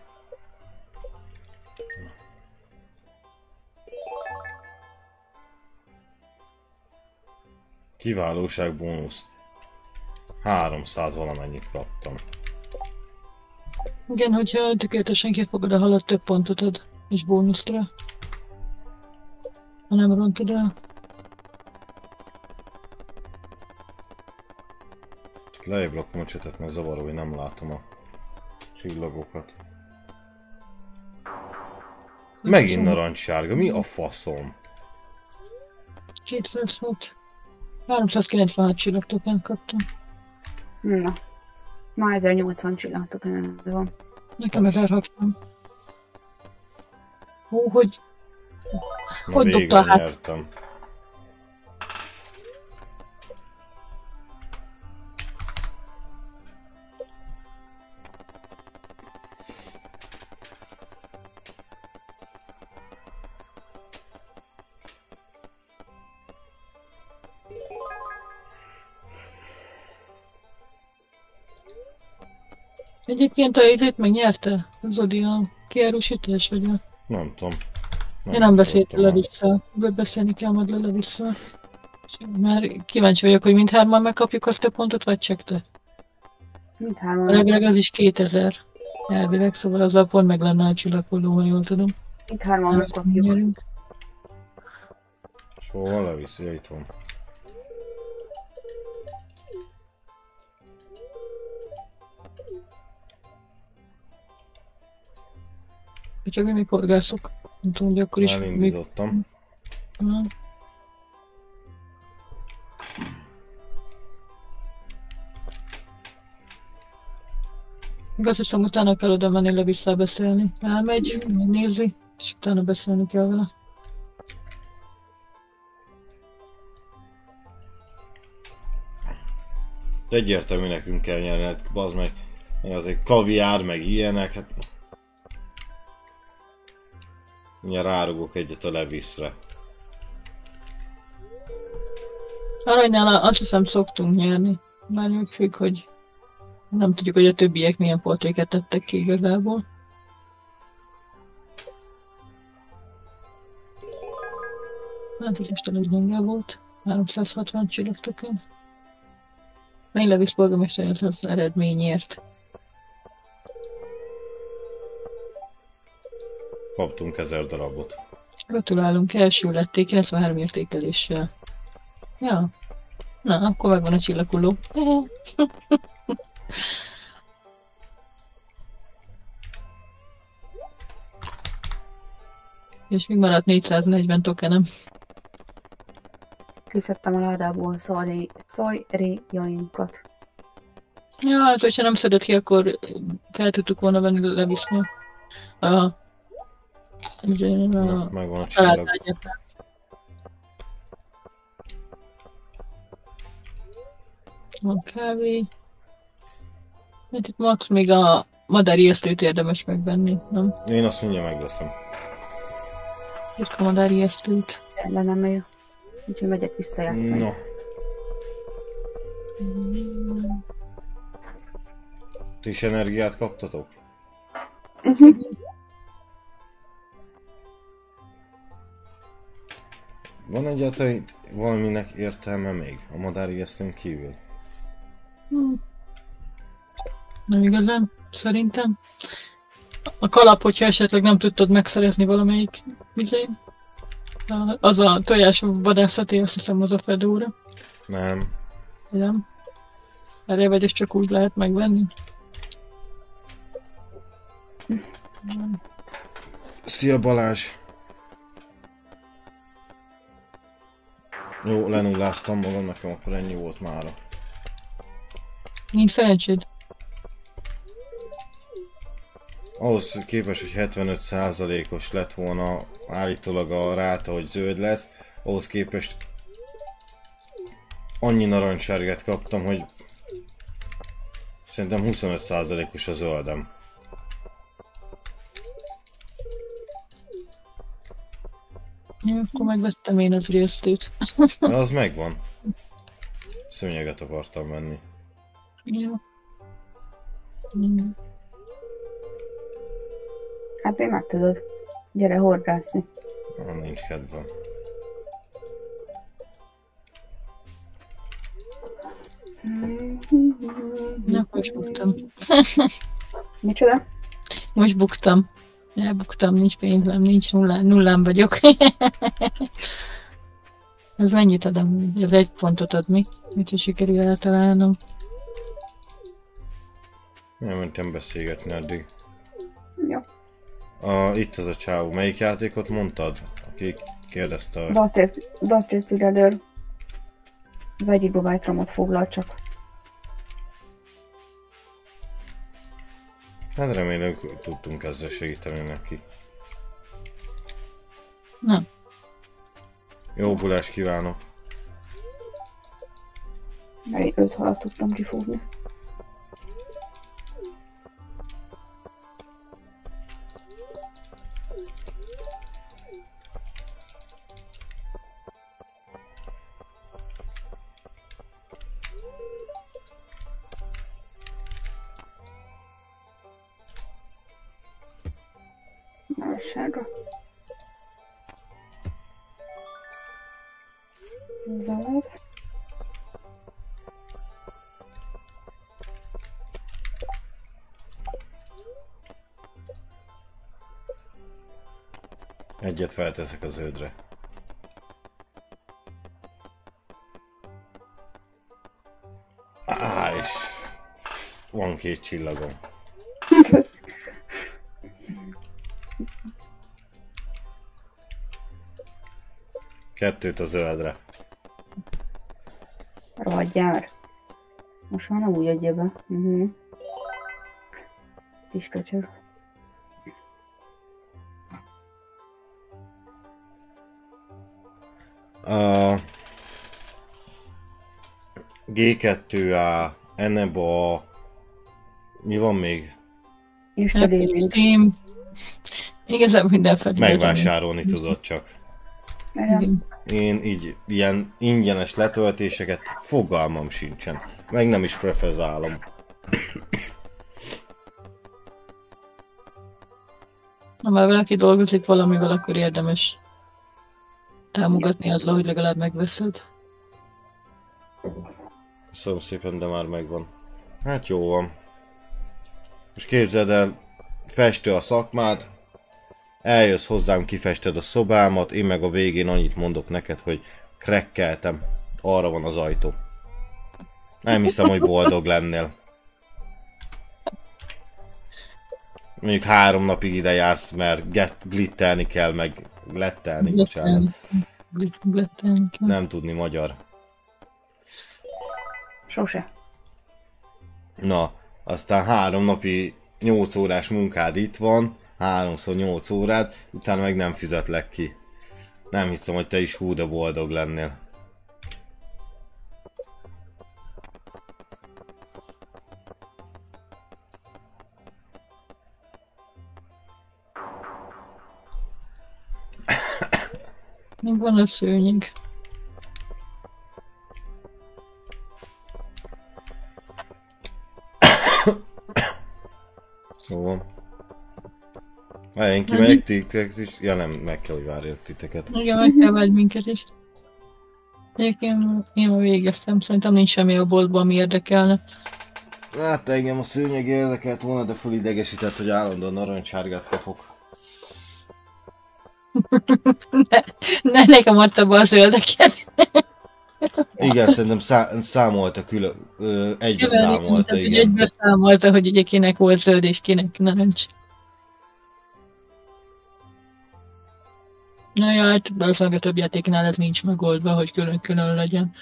Kiválóság bónusz. 300 valamennyit kaptam. Igen, hogyha tökéletesen kifogod a halat, több pontot ad, és bónuszt rá. Ha nem rontod el. Lejjebb rakom a csetet, mert zavaró, hogy nem látom a csillagokat. Megint narancssárga, mi a faszom? 206. 396 csillagtokán kaptam. Na. Ma 1080 csillagtokán van. Nekem 1060. Ó, hogy... Na, hogy végre dobta hát? nyertem. Egyébként a izét megnyerte? Zodi a kiárusítás, vagy a... Nem tudom. Én nem beszélt hallottam le már. vissza. Beszélni kell majd le vissza. Mert kíváncsi vagyok, hogy mindhárman megkapjuk azt a pontot, vagy csak te. Mindhárman. Legalább az is 2000. Elvileg, szóval az a pont meg lenne a csillaghulló, ha jól tudom. Mindhárman Nem megkapjuk. nyerünk. Szóval leviszi, ja, itt van. Csak én még horgászok. Nem tudom, hogy akkor is még... Elindítottam. Mhm. Még azt hiszem, utána kell oda menni le vissza beszélni. Elmegy, megnézi, és utána beszélni kell vele. Egyértelmű nekünk kell nyerni, hát bazd meg. Azért kaviár, meg ilyenek, hát... Mindjárt rárugok egyet a Levisre. Aranynál azt hiszem szoktunk nyerni. Már még függ, hogy nem tudjuk, hogy a többiek milyen portréket tettek ki igazából. Hát ez most elég gyenge volt. 360 csillagtökön. Menj Levis polgármester az eredményért. Kaptunk 1000 darabot. Gratulálunk, első lették 93 értékeléssel. Ja. Na, akkor megvan a csillaghulló. És még maradt 440 tokenem. Kiszedtem a ládából szajréjainkat. Ja, hát hogyha nem szedett ki, akkor fel tudtuk volna venni Levisnél. A Na, megvan a csillag. családlágyat. Van kávé. Hát itt max még a madárijesztőt érdemes megvenni, nem? Én azt mindjárt megveszem. Itt a madárijesztőt. Ellenem megy. Úgyhogy megyek visszajátszani. No. Ti is energiát kaptatok? Van egyáltalán valaminek értelme még a madárijesztőn kívül? Nem igazán, szerintem. A kalap, hogyha esetleg nem tudtad megszerezni valamelyik vizén. Az a tojás vadászati, azt hiszem az a fedóra. Nem. Nem. Erre vagy ezt csak úgy lehet megvenni. Szia Balázs! Jó, lenulláztam magam, nekem akkor ennyi volt mára. Nincs szerencséd. Ahhoz képest, hogy 75%-os lett volna állítólag a ráta, hogy zöld lesz, ahhoz képest annyi narancssárgát kaptam, hogy szerintem 25%-os a zöldem. Ja, akkor megvettem én az riasztőt. De az megvan. Szőnyeget akartam venni. Jó. Hát még meg tudod. Gyere horgászni. Nincs kedvem. Na, most buktam. Micsoda? Most buktam. Elbuktam, nincs pénzem, nincs nullán vagyok. Ez mennyit adom? Ez 1 pontot ad mi? Mit is sikerül eltalálnom? Nem mentem beszélgetni addig. Jó. Itt az a csávó. Melyik játékot mondtad? Aki kérdezte. Dust Together. Az 1 GB RAM-ot foglal csak. Hát remélem, hogy tudtunk ezzel segíteni neki. Na, Jó bulást kívánok! Mert 5 halat tudtam kifúrni. magassága. Az alap. Egyet felteszek a zöldre. És van 2 csillagom. Kettőt a zöldre. Rohadjál már. Most már nem úgy adja be. Kis köcsög. A G2A, Eneba, mi van még? Steam. Igazából mindenfelé. Megvásárolni tudod csak. Igen. Én így ilyen ingyenes letöltéseket fogalmam sincsen. Meg nem is prefezálom. Ha már valaki dolgozik valamivel, akkor érdemes támogatni azzal, hogy legalább megveszed. Köszönöm szépen, de már megvan. Hát jó van. Most képzeld el, festő a szakmád, eljössz hozzám, kifested a szobámat, én meg a végén annyit mondok neked, hogy krekkeltem. Arra van az ajtó. Nem hiszem, hogy boldog lennél. Mondjuk 3 napig ide jársz, mert glittelni kell, meg glettelni, bocsánat. Glettelni kell. Nem tudni magyar. Sose. Na, aztán 3 napi 8 órás munkád itt van, 3-szor 8 órát, utána meg nem fizetlek ki. Nem hiszem, hogy te is hú de boldog lennél. Még van a szőnyeg. Jó van. Én kimegyek titeket is? Ja nem, meg kell, hogy várjak titeket. Igen, meg kell várj minket is. Egyébként én végeztem, szerintem nincs semmi a boltban, ami érdekelne. Hát engem a szőnyeg érdekelt volna, de fölidegesített, hogy állandóan narancsárgát kapok. ne nekem adta be a zöldeket. Igen, szerintem számolta külön, egybe számolta, igen. Egybe számolta, hogy ugye kinek volt zöld és kinek narancs. Na ja, hát valószínűleg a több játéknál ez nincs megoldva, hogy külön-külön legyen.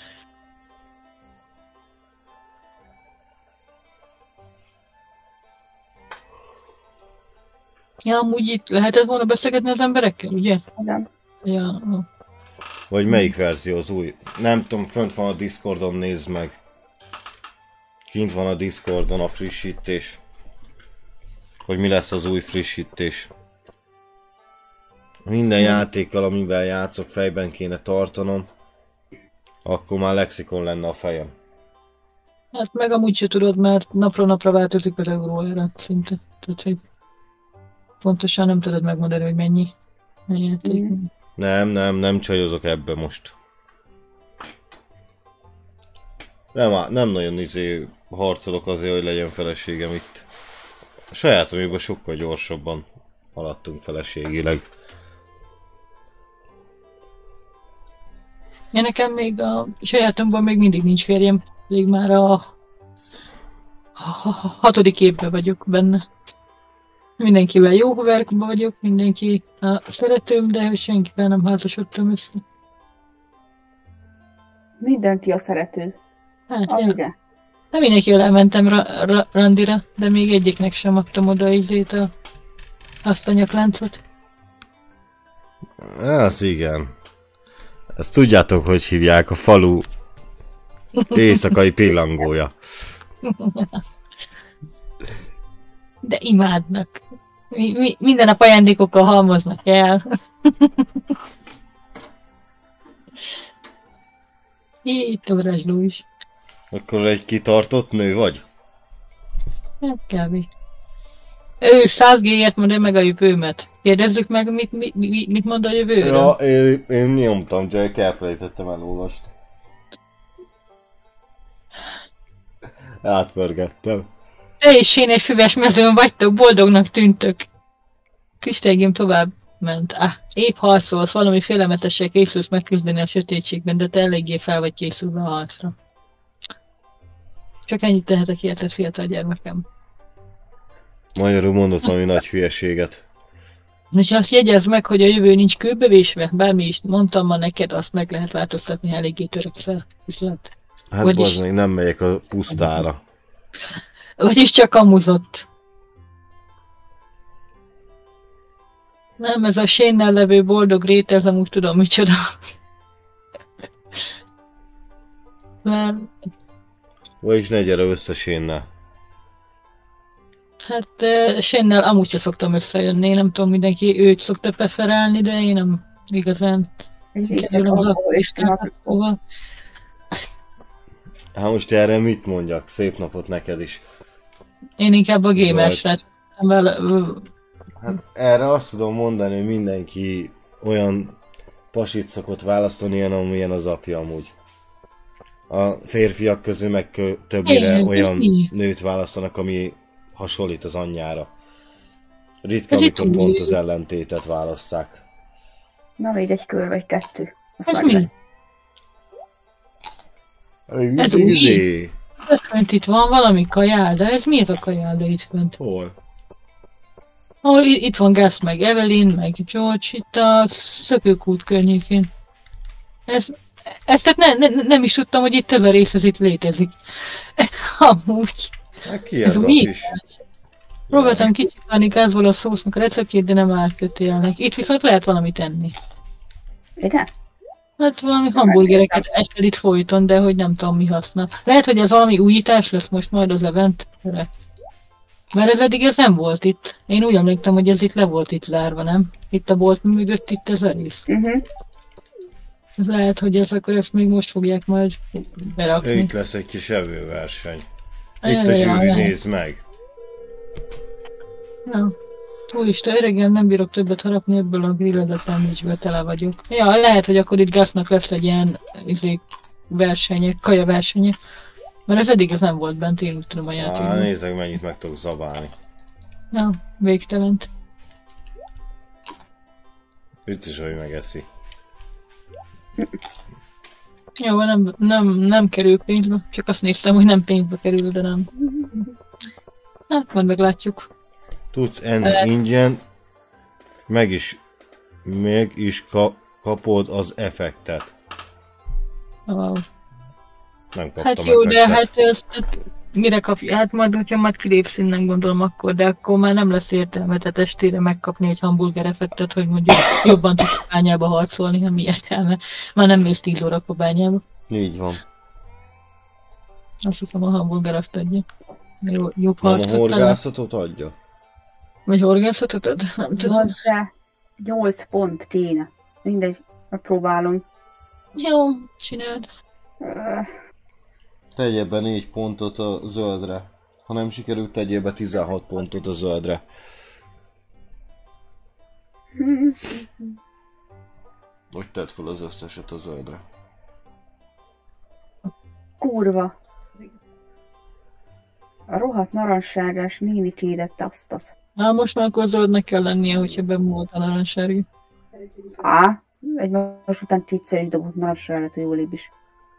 Ja, amúgy itt lehetett volna beszélgetni az emberekkel, ugye? Igen. Ja. Vagy melyik verzió az új? Nem tudom, fönt van a Discordon, nézd meg. Kint van a Discordon a frissítés. Hogy mi lesz az új frissítés. Minden játékkal, amivel játszok, fejben kéne tartanom. Akkor már lexikon lenne a fejem. Hát meg amúgy se tudod, mert napról napra változik az euróára szinte. Tehát, hogy pontosan nem tudod megmondani, hogy mennyi a játék. Nem csajozok ebbe most. Nem nagyon harcolok azért, hogy legyen feleségem itt. A sajátomjukban sokkal gyorsabban haladtunk feleségileg. Én nekem még a sajátomban még mindig nincs férjem, még már a 6. évben vagyok benne. Mindenkivel jó haverkban vagyok, mindenki a szeretőm, de senkivel nem házasodtam össze. Mindenki a szerető. Hát, Amire? ja. Nem mindenkivel elmentem randira, de még egyiknek sem adtam oda azt a nyakláncot. Ez igen. Ezt tudjátok, hogy hívják, a falu éjszakai pillangója. De imádnak. Minden nap ajándékokkal halmoznak el. Itt a varázsló is. Akkor egy kitartott nő vagy? Hát kb. Ő 100 G-et mond, én meg a jövőmet. Kérdezzük meg, mit mond a jövőről? Ja, én nyomtam, csak elfelejtettem elolvasni. Átpörgettem. Te és én egy füves mezőn vagytok, boldognak tűntök. Kristelgém tovább ment. Épp harcolsz, valami félelmetessel készülsz megküzdeni a sötétségben, de te eléggé fel vagy készülve a harcra. Csak ennyit tehetek érted, fiatal gyermekem. Magyarul mondott valami nagy hülyeséget. És azt jegyezd meg, hogy a jövő nincs kőbevésve, bármi is mondtam ma neked, azt meg lehet változtatni, ha eléggé törekszel. Viszont... Hát Vagyis- bazd meg, nem megyek a pusztára. Vagyis csak amuzott. Nem, ez a Shane-nel levő boldog rét, ez amúgy tudom micsoda. Mert, Vagyis ne gyere össze Shane-nel. hát Shane-nel amúgy sem szoktam összejönni, nem tudom, mindenki őt szokta preferálni, de én nem igazán Egy részek kerülöm abból is hova. Hát most erre mit mondjak? Szép napot neked is. Én inkább a gamersre. Hát erre azt tudom mondani, hogy mindenki olyan pasit szokott választani, amilyen az apja amúgy. A férfiak közül meg többnyire Igen, olyan igen. nőt választanak, ami hasonlít az anyjára. Ritka, Ez amikor egy pont túl- az ellentétet választák. Na, még egy kör vagy kettő. Az Ez meg mi? lesz. Ez új. Izé. Fönt itt van valami kajálda, ez miért a kajálda itt fönt? Hol? Ahol itt van Gus, meg Evelyn, meg George, itt a szökőkút környékén. Ezt tehát nem is tudtam, hogy itt ez a rész, ez itt létezik. Amúgy. Hát ki Ez ez a mi? kis? Próbáltam kicsipálni gázból a szósznak a receptjét, de nem átkötélnek. Itt viszont lehet valamit enni. Igen? Hát valami hamburgereket esel itt folyton, de hogy nem tudom mi haszna. Lehet, hogy ez valami újítás lesz most majd az eventre. Mert ez eddig ez nem volt itt. Én úgy emlékszem, hogy ez itt le volt itt zárva, nem? Itt a bolt mögött itt ez a rész. Ez lehet, hogy ez akkor ezt még most fogják majd berakni. Itt lesz egy kis evőverseny. Itt Jaj, a jaj, zsűri, jaj. nézd meg! Ja. Úristen, öregem, nem bírok többet harapni ebből a grillezett sandwichből, tele vagyok. Ja, lehet, hogy akkor itt Gusnak lesz egy ilyen versenye, kaja versenye. Mert ez eddig ez nem volt bent, én úgy tudom a játékban. Nézd meg, mennyit meg tudok zabálni. Ja, végtelent. Vicces, hogy megeszi. Jó, nem kerül pénzbe, csak azt néztem, hogy nem pénzbe kerül, de nem. Hát, majd meglátjuk. Tudsz enni ingyen, meg is kapod az effektet. Wow. Nem kaptam Hát jó, de effektet. hát ezt mire kapja? Hát majd, hogyha majd kilépsz innen, gondolom akkor, de akkor már nem lesz értelme, tehát estére megkapni egy hamburger effektet, hogy mondjuk jobban tudsz a bányába harcolni, ha mi értelme. Már nem mész 10 órakor bányába. Így van. Azt hiszem a hamburger azt adja. Jobb Nem a harcot talán. horgászatot adja? Vagy horgászatot ad? Nem tudom. Hozzá 8 pont kéne. Mindegy, megpróbálom. Jó, csináld. Tegyél be 4 pontot a zöldre. Ha nem sikerült, tegyél be 16 pontot a zöldre. Most tedd fel az összeset a zöldre. Kurva. A rohadt narancssárgás minikédet tasztat. Most már akkor zöldnek kell lennie, hogyha bemúlt a narancssárga. Egymás után kétszer is dobott narancssárgát, hogy jól is.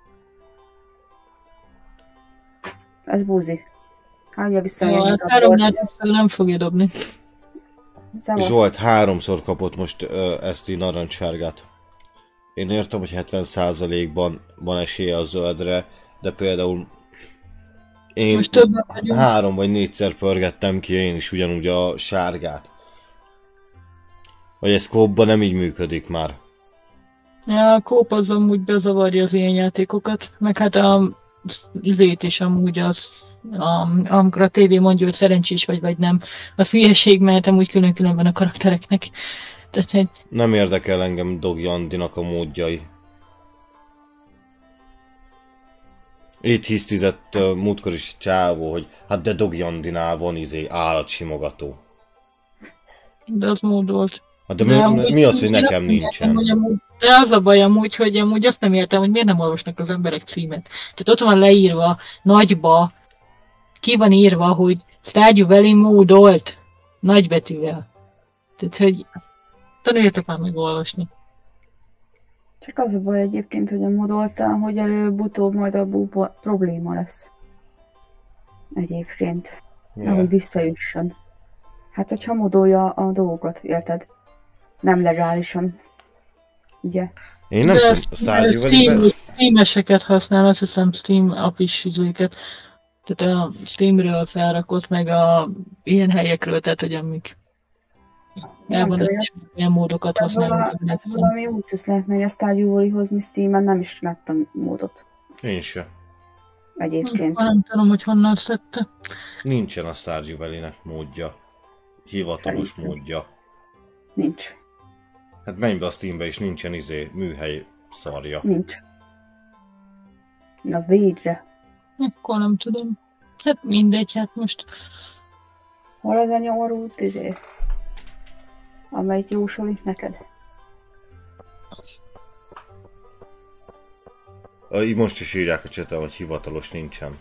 Ez búzi. Hagyja vissza Jó, a hát 3-nál többször nem fogja dobni. Zsolt 3-szor kapott most ezt a narancssárgát. Én értem, hogy 70%-ban van esélye a zöldre, de például én Most többen vagyunk. 3 vagy 4-szer pörgettem ki én is ugyanúgy a sárgát. Vagy ez kópban nem így működik már. Ja, a kóp az amúgy bezavarja az ilyen játékokat, meg hát a izét is amúgy amikor a tévé mondja, hogy szerencsés vagy nem, az hülyeség, mert amúgy külön-külön van a karaktereknek. Tehát, hogy Nem érdekel engem Dog Jandinak a módjai. Itt hisztizett múltkor is csávó, hogy hát de Dog Jandinál van állatsimogató. De az módolt. Hát de De amúgy- mi az, hogy én nekem azt nem értem, nincsen? hogy de az a baj amúgy, hogy amúgy azt nem értem, hogy miért nem olvasnak az emberek címet. Tehát ott van leírva, nagyba, ki van írva, hogy Stardew Valley módolt, nagybetűvel. Tehát, hogy tanuljatok már meg olvasni. Csak az a baj egyébként, hogy a modoltál, hogy előbb-utóbb majd abból probléma lesz. Egyébként. Ja. Ahogy visszajusson. Hát, hogyha modolja a dolgokat, érted? Nem legálisan. Ugye? Én nem tudom, a Stardew Valley-ben... Steam-eseket használ, azt hiszem Steam appis izéket. Tehát a Steamről felrakott, meg a ilyen helyekről, tehát hogy amik Nem elvan, tudom, és ilyen módokat használunk. ez valami úgyhogy lehetne, hogy a Stardew Valley-hoz mi Steam-en nem is láttam módot. Én se. Egyébként. Nem tudom, hogy honnan szedte. Nincsen a Stardew Valley-nek módja. Hivatalos Szerintem. módja. Nincs. Hát menj be a Steambe és nincsen műhely szarja. Nincs. Na végre. Akkor nem tudom. Hát mindegy, hát most Hol az a nyomorult amelyik jósolik neked? Így most is írják a cseten, hogy hivatalos nincsen.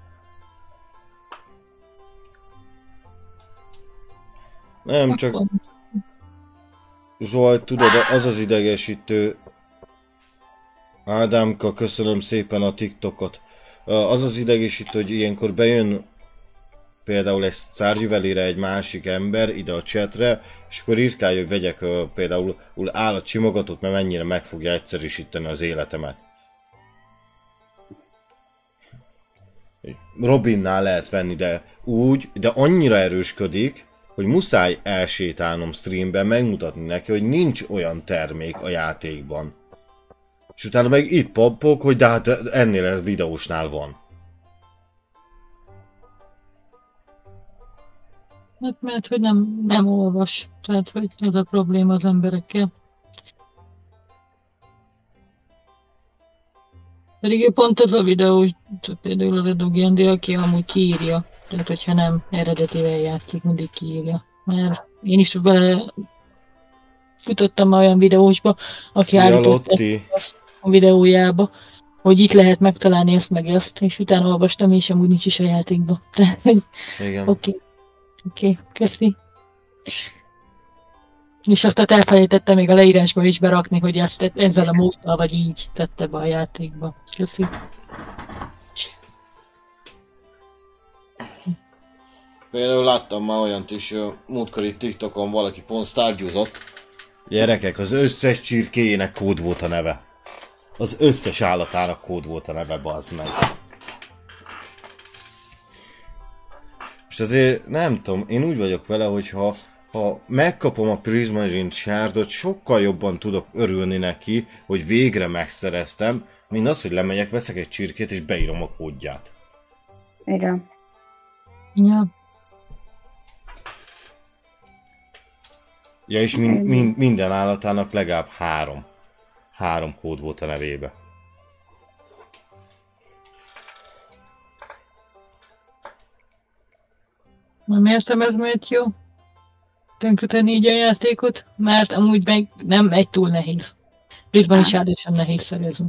Nem, csak akkor Zsolt, tudod, az az idegesítő... Ádámka, köszönöm szépen a TikTokot. Az az idegesítő, hogy ilyenkor bejön például egy Stardew Valley-re egy másik ember ide a chatre, és akkor írkálja, hogy vegyek például állatsimogatót, mert mennyire meg fogja egyszerűsíteni az életemet. Robinnál lehet venni, de úgy, de annyira erősködik, hogy muszáj elsétálnom streamben, megmutatni neki, hogy nincs olyan termék a játékban. És utána meg itt pappok, hogy de hát ennél a videósnál van. hát mert hogy nem olvas. Tehát, hogy ez a probléma az emberekkel. Pedig pont ez a videó, például az Edugendi, aki amúgy kiírja. Tehát, hogyha nem eredetivel játszik, mindig kiírja. Mert én is bele futottam olyan videósba, aki Szia, állított Lotti! a videójába, hogy itt lehet megtalálni ezt meg ezt, és utána olvastam, és amúgy nincs is a játékban. Tehát, Igen. Oké, köszi. És azt elfelejtette még a leírásba is berakni, hogy ezt ezzel a móddal vagy így tette be a játékba. Köszi. Például láttam már olyant is, múltkori TikTokon valaki pont Stardew-zott. Gyerekek, az összes csirkéjének kód volt a neve. Az összes állatának kód volt a neve, bazd meg. És azért nem tudom, én úgy vagyok vele, hogy ha megkapom a Prismarine Shardot, sokkal jobban tudok örülni neki, hogy végre megszereztem, mint az, hogy lemegyek, veszek egy csirkét és beírom a kódját. Igen. Ja. Ja, és minden állatának legalább három kód volt a nevébe. Nem értem, ez miért jó. Tönkretenni így a játékot, mert amúgy meg nem egy túl nehéz. Részben is sem nehéz szerezni.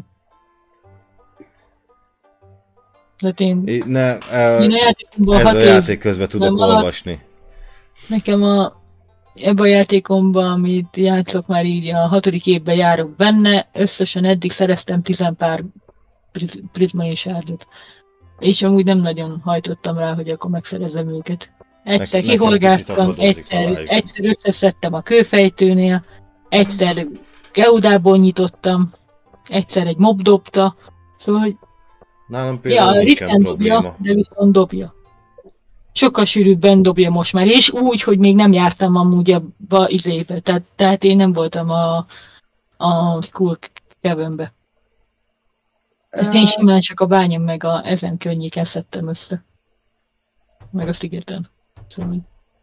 Tehát én a játékomban ez 6 a év, játék közben tudok nem, olvasni. nekem ebben a játékomban, amit játszok, már így a 6. évben járok benne, összesen eddig szereztem 10 pár Prismarine Shardot. És amúgy nem nagyon hajtottam rá, hogy akkor megszerezem őket. Egyszer Nekem kihorgáztam, kicsit akadozik egyszer összeszedtem a kőfejtőnél, egyszer geudából nyitottam, egyszer egy mob dobta, szóval, hogy Nálam például nincsen ritkán probléma. dobja, de viszont dobja. Sokkal sűrűbben dobja most már, és úgy, hogy még nem jártam amúgy abba izébe, tehát én nem voltam a Skull Cavernbe. Ezt én simán csak a bányom meg ezen környéken szedtem össze. Meg a szigeten. Szóval.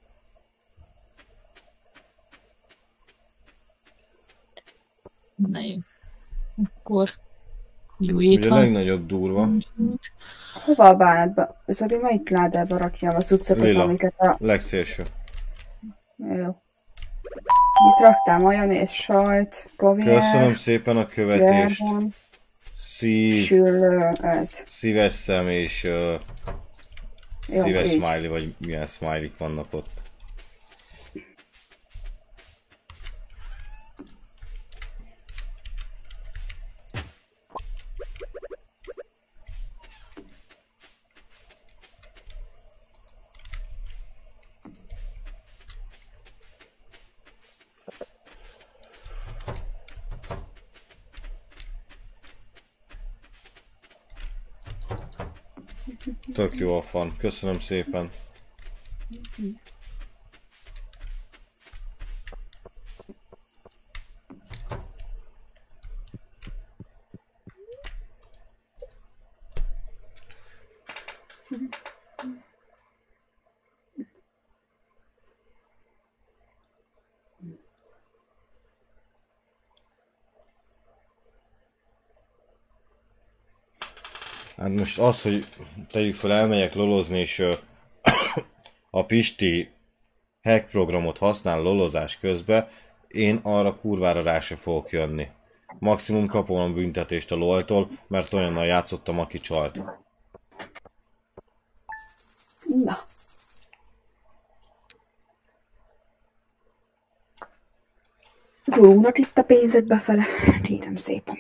Na jó. Akkor jó Ugye éjt a van. legnagyobb durva, Hova a bánatba? Zoli, melyik ládába rakjam az utcakat, Lila. amiket a... legszélső. Jó. Raktál majonéz, sajt, kaviár, Köszönöm szépen a követést. bourbon, Szív, süllő, ez. szíves szem és Jó, szíves így. smiley, vagy milyen smiley vannak ott. Tök jó a fan. Köszönöm szépen. Hát most az, hogy tegyük fel, elmegyek lolozni, és a Pisti hack programot használ lolozás közben, én arra kurvára rá se fogok jönni. Maximum kapom a büntetést a loltól, mert olyannal játszottam, aki csalt. Na. Gurúnak itt a pénzed befele. Kérem szépen.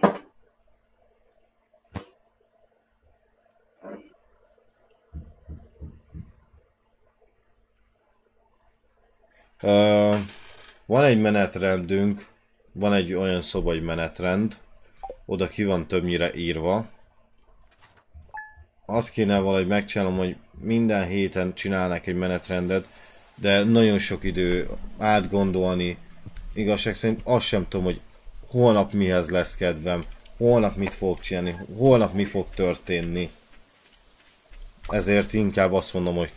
Van egy menetrendünk, van egy olyan szobai menetrend, oda ki van többnyire írva. Azt kéne valahogy megcsinálnom, hogy minden héten csinálnak egy menetrendet, de nagyon sok idő átgondolni. Igazság szerint azt sem tudom, hogy holnap mihez lesz kedvem, holnap mit fogok csinálni, holnap mi fog történni. Ezért inkább azt mondom, hogy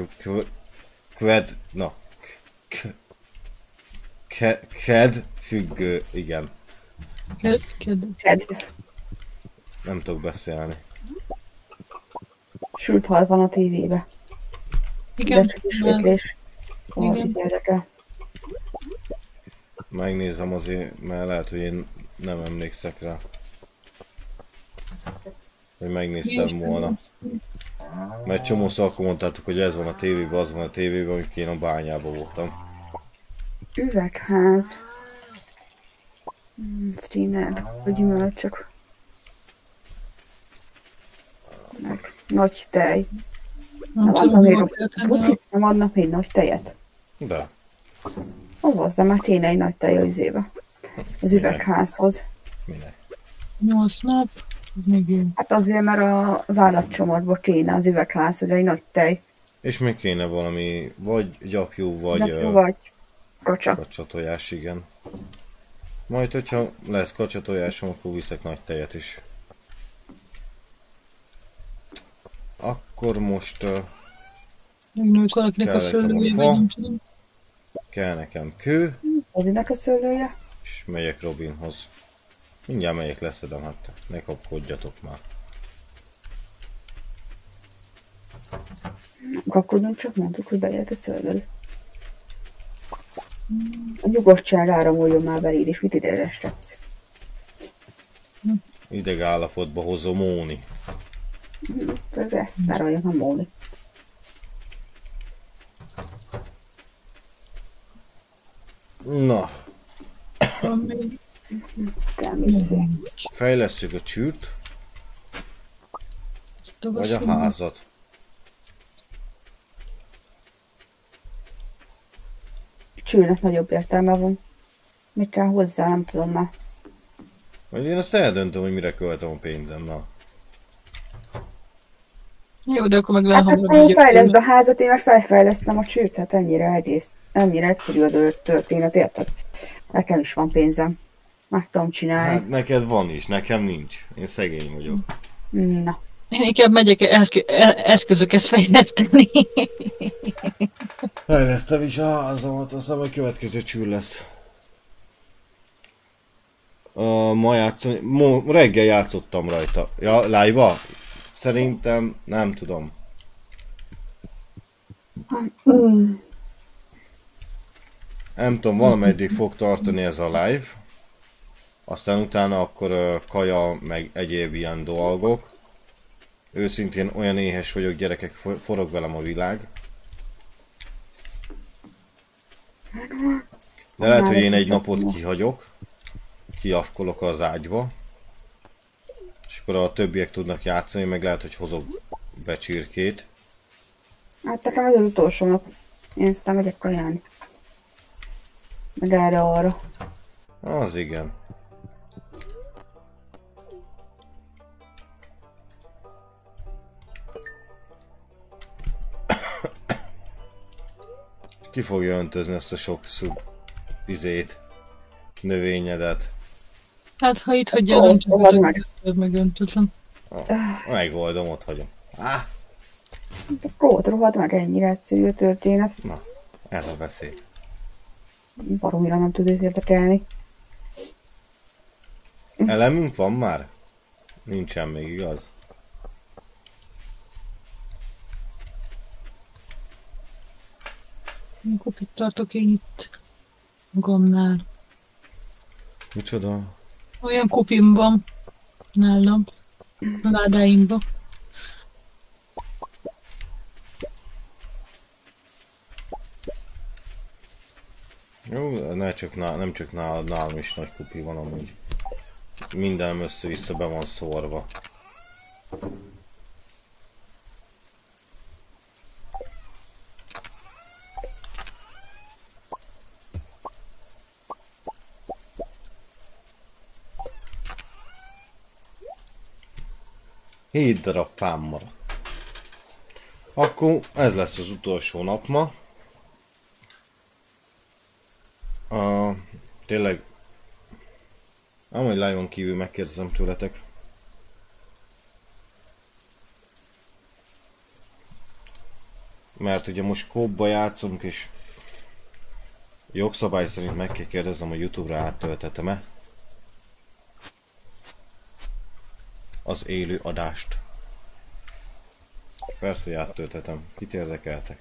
ked függő, igen. Kedv. Nem tudok beszélni. Sült hal van a tévébe. Igen. De csak ismétlés. Igen. Valakit érdekel. Megnézem azért, mert lehet, hogy én nem emlékszek rá. Hogy megnéztem volna. Mert csomószor akkor mondtátok, hogy ez van a tévében, az van a tévében, hogy én a bányában voltam. Üvegház. Striner. A gyümölcsök. Meg nagy tej. Nem adnak még a bucit, nem adnak még nagy tejet. De. Hozzá már kéne egy nagy tej az izébe. Az üvegházhoz. Minek? 8 nap, még jó. Hát azért, mert az állatcsomatba kéne az üvegházhoz egy nagy tej. És még kéne valami, vagy gyapjú, vagy Gyapjú vagy kacsa. kacsatojás, igen. Majd, hogyha lesz kacsatojásom, akkor viszek nagy tejet is. Akkor most Megnőtt valakinek a Kell nekem a szőlője, fa. vagy nem tudom. kell nekem kő, Odinek a szőlője? és megyek Robinhoz. Mindjárt megyek, leszedem, hát ne kapkodjatok már. Kapkodunk, csak mondtuk, hogy bejött a szőlő. A nyugodtság áramoljon már beléd, és mit ide restetsz? Ideg állapotba hozom Móni. Ez ezt, ne rajja, nem Móni. Na, Van még. Ez kell még azért. fejlesztjük a csűrt, vagy a házat. Csőnek nagyobb értelme van. Mit kell hozzá, nem tudom már. Vagy én azt eldöntöm, hogy mire költöm a pénzem, na. Jó, de akkor meg Hát lehet akkor fejleszd a házat, én meg felfejlesztem a csőt, hát ennyire egyszerű a történet, érted? Nekem is van pénzem. Meg tudom csinálni. Hát neked van is, nekem nincs. Én szegény vagyok. Na. Én inkább megyek eszközöket fejleszteni. Fejlesztem is a házamat, aztán a következő csűr lesz. Ma játszani, reggel játszottam rajta. Ja, live-ba? Szerintem, nem tudom. Nem tudom, valameddig fog tartani ez a live. Aztán utána akkor kaja, meg egyéb ilyen dolgok. Őszintén olyan éhes vagyok, gyerekek, forog velem a világ. De lehet, hogy én egy napot kihagyok. Kiafkolok az ágyba. És akkor a többiek tudnak játszani, meg lehet, hogy hozok becsirkét. Hát nekem ez az utolsó nap. Én aztán megyek kajálni. Meg erre-arra. Az igen. Ki fogja öntözni ezt a sok növényedet? Hát ha itt hagyja öntözöm, meg öntözöm. Megoldom, ott hagyom. A kód rohadt meg, ennyire egyszerű a történet. Na, ez a veszély. Baromira nem tud érdekelni. Elemünk van már? Nincsen még, igaz? Kopit tartok én itt magamnál. Micsoda? Olyan kopim van nálam, a ládáimba. Jó, nem csak nálam is nagy kupi van amúgy. Mindenem össze-vissza be van szórva. Hét darab fám maradt. Akkor ez lesz az utolsó nap ma. Tényleg, amúgy live-on kívül megkérdezem tőletek. Mert ugye most kópba játszunk, és jogszabály szerint meg kell kérdeznem, hogy YouTube-ra áttöltetem-e az élő adást. Persze, hogy áttöltetem. Kit érdekeltek?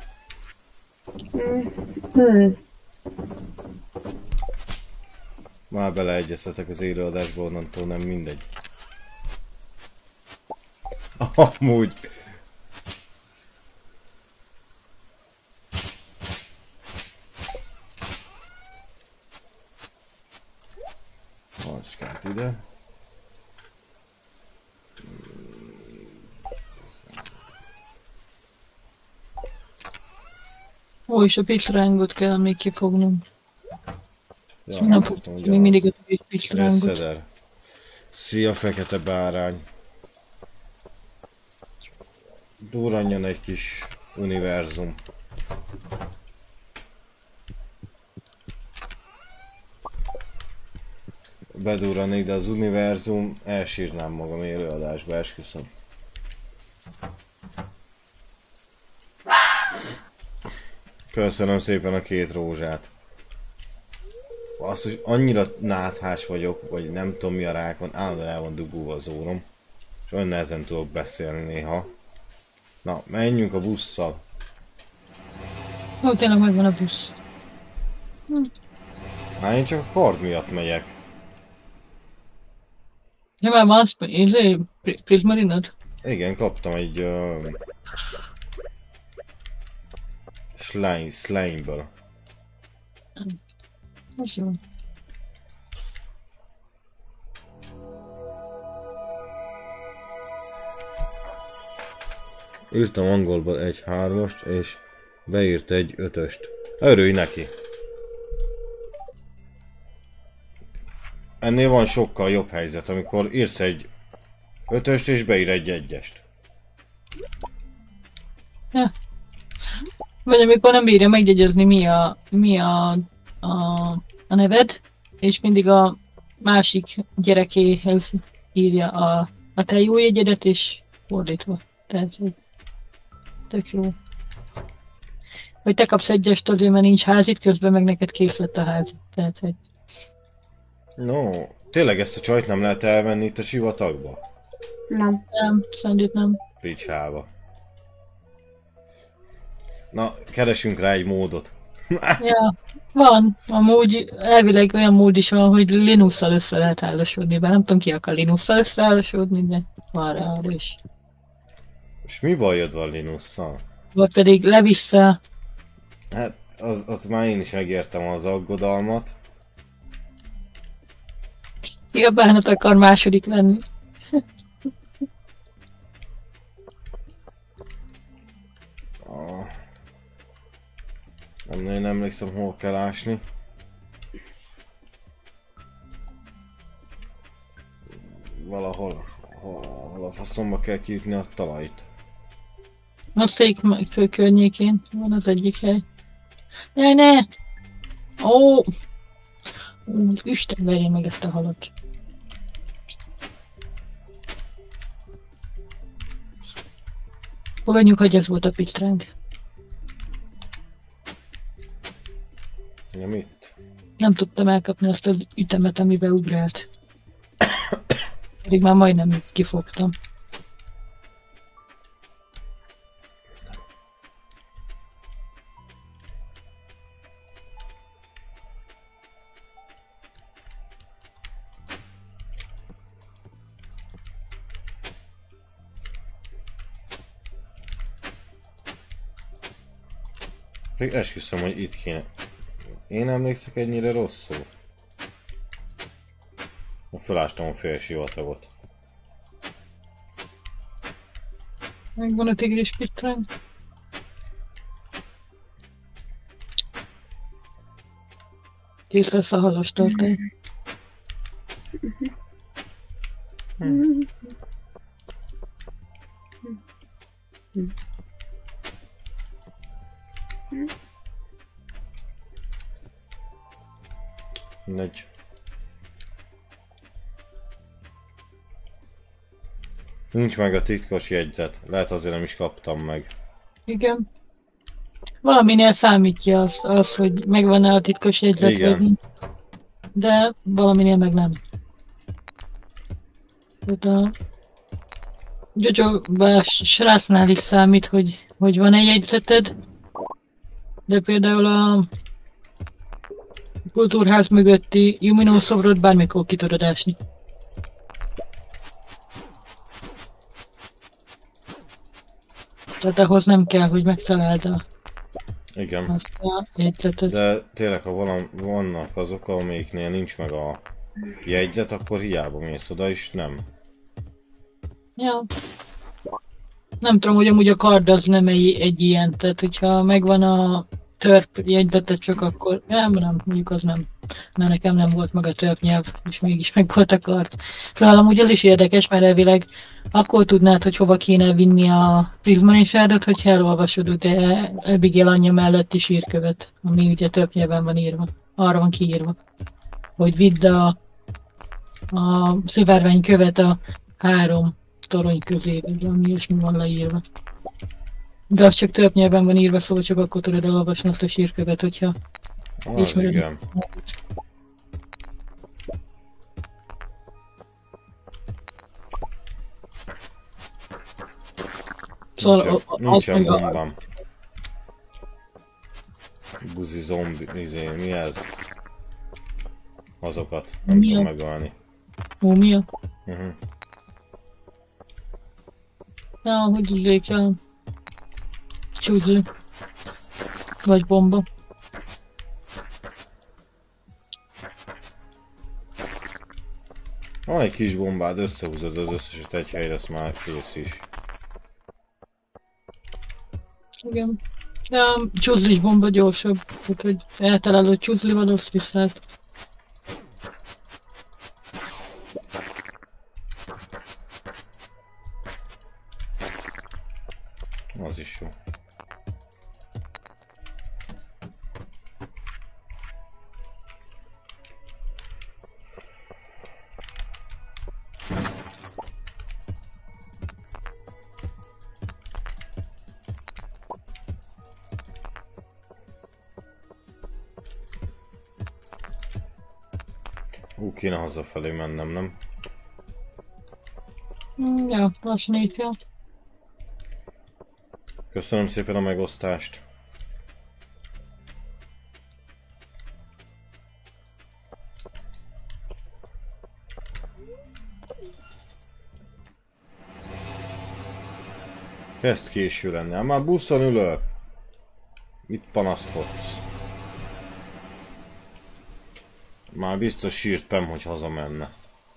Már beleegyeztetek az élőadásba, onnantól nem mindegy. Amúgy. Macskát ide. Ó, és a piszrángot kell még kifognunk. Ja, Még mindig a piszrángot. Összeder. Szia, fekete bárány. Durranjon egy kis univerzum. Bedurranék, de az univerzum, elsírnám magam élőadásba, esküszöm. Köszönöm szépen a 2 rózsát. Azt, hogy annyira náthás vagyok, vagy nem tudom mi a rák van, állandóan el van dugulva az órom. És olyan nehezen tudok beszélni néha. Na, menjünk a busszal. Ó, tényleg megvan a busz. Hát én csak a kard miatt megyek. Ja, már más, Prismarinod? Igen, kaptam egy slime-ből. Az jó. Írtam angolból egy 3-ast, és beírt egy 5-öst. Örülj neki! Ennél van sokkal jobb helyzet, amikor írsz egy 5-öst és beír egy 1-est. Ja. Vagy amikor nem bírja megjegyezni mi a neved, és mindig a másik gyerekéhez írja a te jó jegyedet, és fordítva. Tehát, hogy tök jó. Hogy te kapsz 1-est azért, mert nincs házit, közben meg neked kész lett a ház. Tehát, hogy... No, tényleg ezt a csajt nem lehet elvenni itt a sivatagba? Nem. Nem, Szendit nem. Picsába. Na, keresünk rá egy módot. Ja, van. Amúgy elvileg olyan mód is van, hogy Linusszal össze lehet házasodni, bár nem tudom ki akar Linusszal összeházasodni, de van rá arra is. És mi bajod van Linusszal? Vagy pedig le-vissza. Hát, az már én is megértem az aggodalmat. Ja, bánat akar második lenni. Ah, nem nagyon emlékszem, hol kell ásni. Valahol hol a faszomba kell kiütni a talajt. A szék környékén van az egyik hely. Jaj, ne! Ó! Isten verje meg ezt a halat. Fogadjuk, hogy ez volt a pitránk. Ja, mit? Nem tudtam elkapni azt az ütemet, amiben ugrált. Pedig már majdnem kifogtam. Még esküszöm, hogy itt kéne. Én emlékszek ennyire rosszul. Fölástam a félsivatagot. Megvan a tigris pitránk. Kész lesz a halas tartály. Mindegy. Nincs meg a titkos jegyzet. Lehet azért nem is kaptam meg. Igen. Valaminél számítja az, hogy megvan-e a titkos jegyzet, Igen. vagy nincs. De valaminél meg nem. Tehát a Jojo srácnál is számít, hogy van-e jegyzeted, de például a kultúrház mögötti Juminó szobrot bármikor ki tudod ásni. Tehát ahhoz nem kell, hogy megtaláld Igen. azt a jegyzetet. De tényleg, ha vannak azok, amelyiknél nincs meg a jegyzet, akkor hiába mész oda, és nem. Ja. Nem tudom, hogy amúgy a kard az nem egy ilyen, tehát hogyha megvan a törp jegyzetet csak akkor, nem, mondjuk az nem. Mert nekem nem volt meg a törp nyelv, és mégis meg volt a kard. Szóval amúgy az is érdekes, mert elvileg akkor tudnád, hogy hova kéne vinni a prizmanisádot, hogyha elolvasod ugye Abigail anyja melletti sírkövet, ami ugye törp nyelven van írva. Arra van kiírva. Hogy vidd a szivárvány követ a 3 torony közé, vagy valami ilyesmi van leírva. De az csak több nyelven van írva, szóval csak akkor tudod elolvasni azt a sírkövet, hogyha Az ismered. igen. Szóval Nincsen meg bombám. Buzi zombi, mi ez? Azokat nem Mi tudom a- megölni. múmia. Uh-huh. Ja, hogy izék a csúzli. Vagy bomba. Van egy kis bombád, összehúzod az összeset egy helyre, azt már kész is. Igen. De a csúzlis bomba gyorsabb. Tehát, hogy eltalálod csúzlival, azt viszont. Az is jó. Kéne hazafelé mennem, nem? Ja, lassan így kell. Köszönöm szépen a megosztást. Kezd késő lenne. Már buszon ülök. Mit panaszkodsz? Már biztos sírt Pem, hogy hazamenne.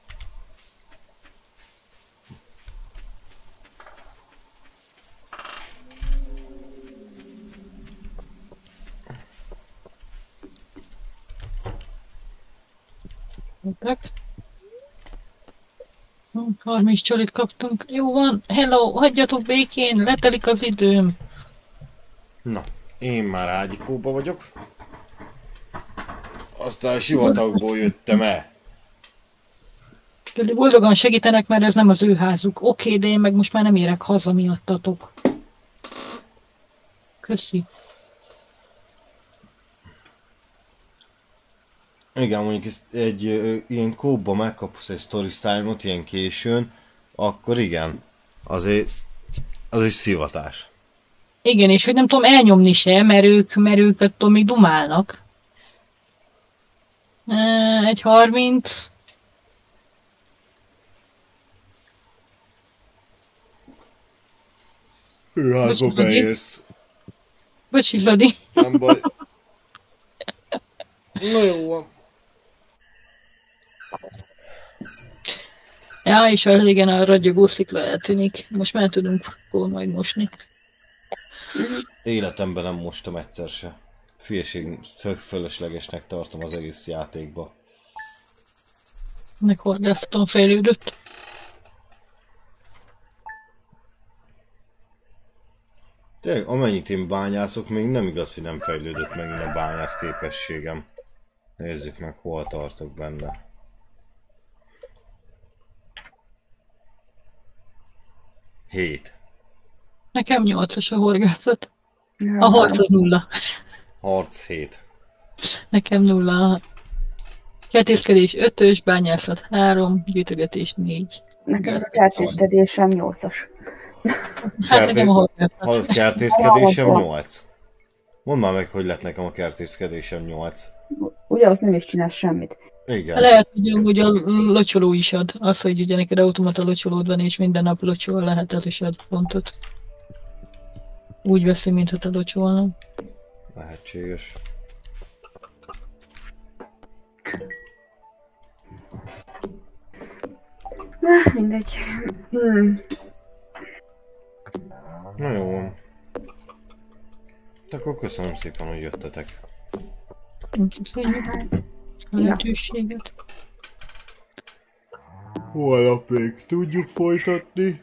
Jöttek. 30 csolit kaptunk. Jó van, hello, hagyjatok békén, letelik az időm. Na, én már ágyikóba vagyok. Aztán a sivatagból jöttem el. Boldogan segítenek, mert ez nem az ő házuk. Oké, de én meg most már nem érek haza miattatok. Köszi. Igen, mondjuk egy ilyen kóba megkapsz egy story time-ot ilyen későn, akkor igen, azért az is szivatás. Igen, és hogy nem tudom elnyomni se, mert ők attól még dumálnak. Egy 30. Főházba beérsz. Bocsi, Zodi. Nem baj. Na jó van. Ja, és az igen, a ragyogó szikla eltűnik. Most már tudunk majd mosni. Életemben nem mostam egyszer se. Hülyeség, fölöslegesnek tartom az egész játékba. Meghorgásztatom fejlődött. Tényleg, amennyit én bányászok, még nem igaz, hogy nem fejlődött meg a bányász képességem. Nézzük meg, hol tartok benne. Hét. Nekem 8-as a horgászat. A harc az 0. Harc 7. Nekem 0. Kertészkedés 5-ös, bányászat 3, gyűjtögetés 4. Nekem a kertészkedésem 8-as. Hát nekem a horgászat. Ha kertészkedésem 8. Mondd már meg, hogy lett nekem a kertészkedésem 8. Ugye az nem is csinálsz semmit. Igen. Lehet, hogy amúgy a locsoló is ad. Az, hogy ugye neked automata locsolód van, és minden nap locsol, lehet, az is ad pontot. Úgy veszi, mintha te locsolna. Lehetséges. Na, mindegy. Na jó van. Akkor köszönöm szépen, hogy jöttetek. Köszönjük a lehetőséget. Holnap még tudjuk folytatni.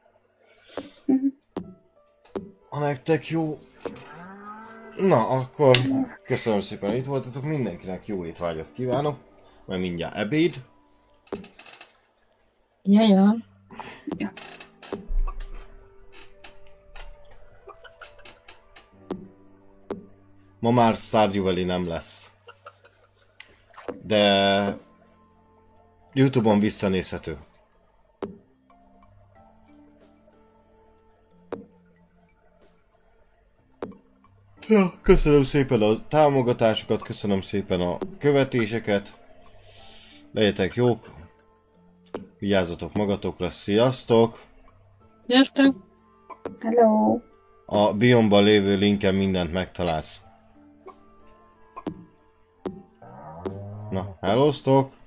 Ha nektek jó. Na, akkor köszönöm szépen, hogy itt voltatok. Mindenkinek jó étvágyat kívánok. Mert mindjárt ebéd. Ja. Ma már Stardew Valley nem lesz. De YouTube-on visszanézhető. Ja, köszönöm szépen a támogatásokat, köszönöm szépen a követéseket. Legyetek jók. Vigyázzatok magatokra, sziasztok! Sziasztok! Hello! A Bionban lévő linken mindent megtalálsz. Na, hellóztok!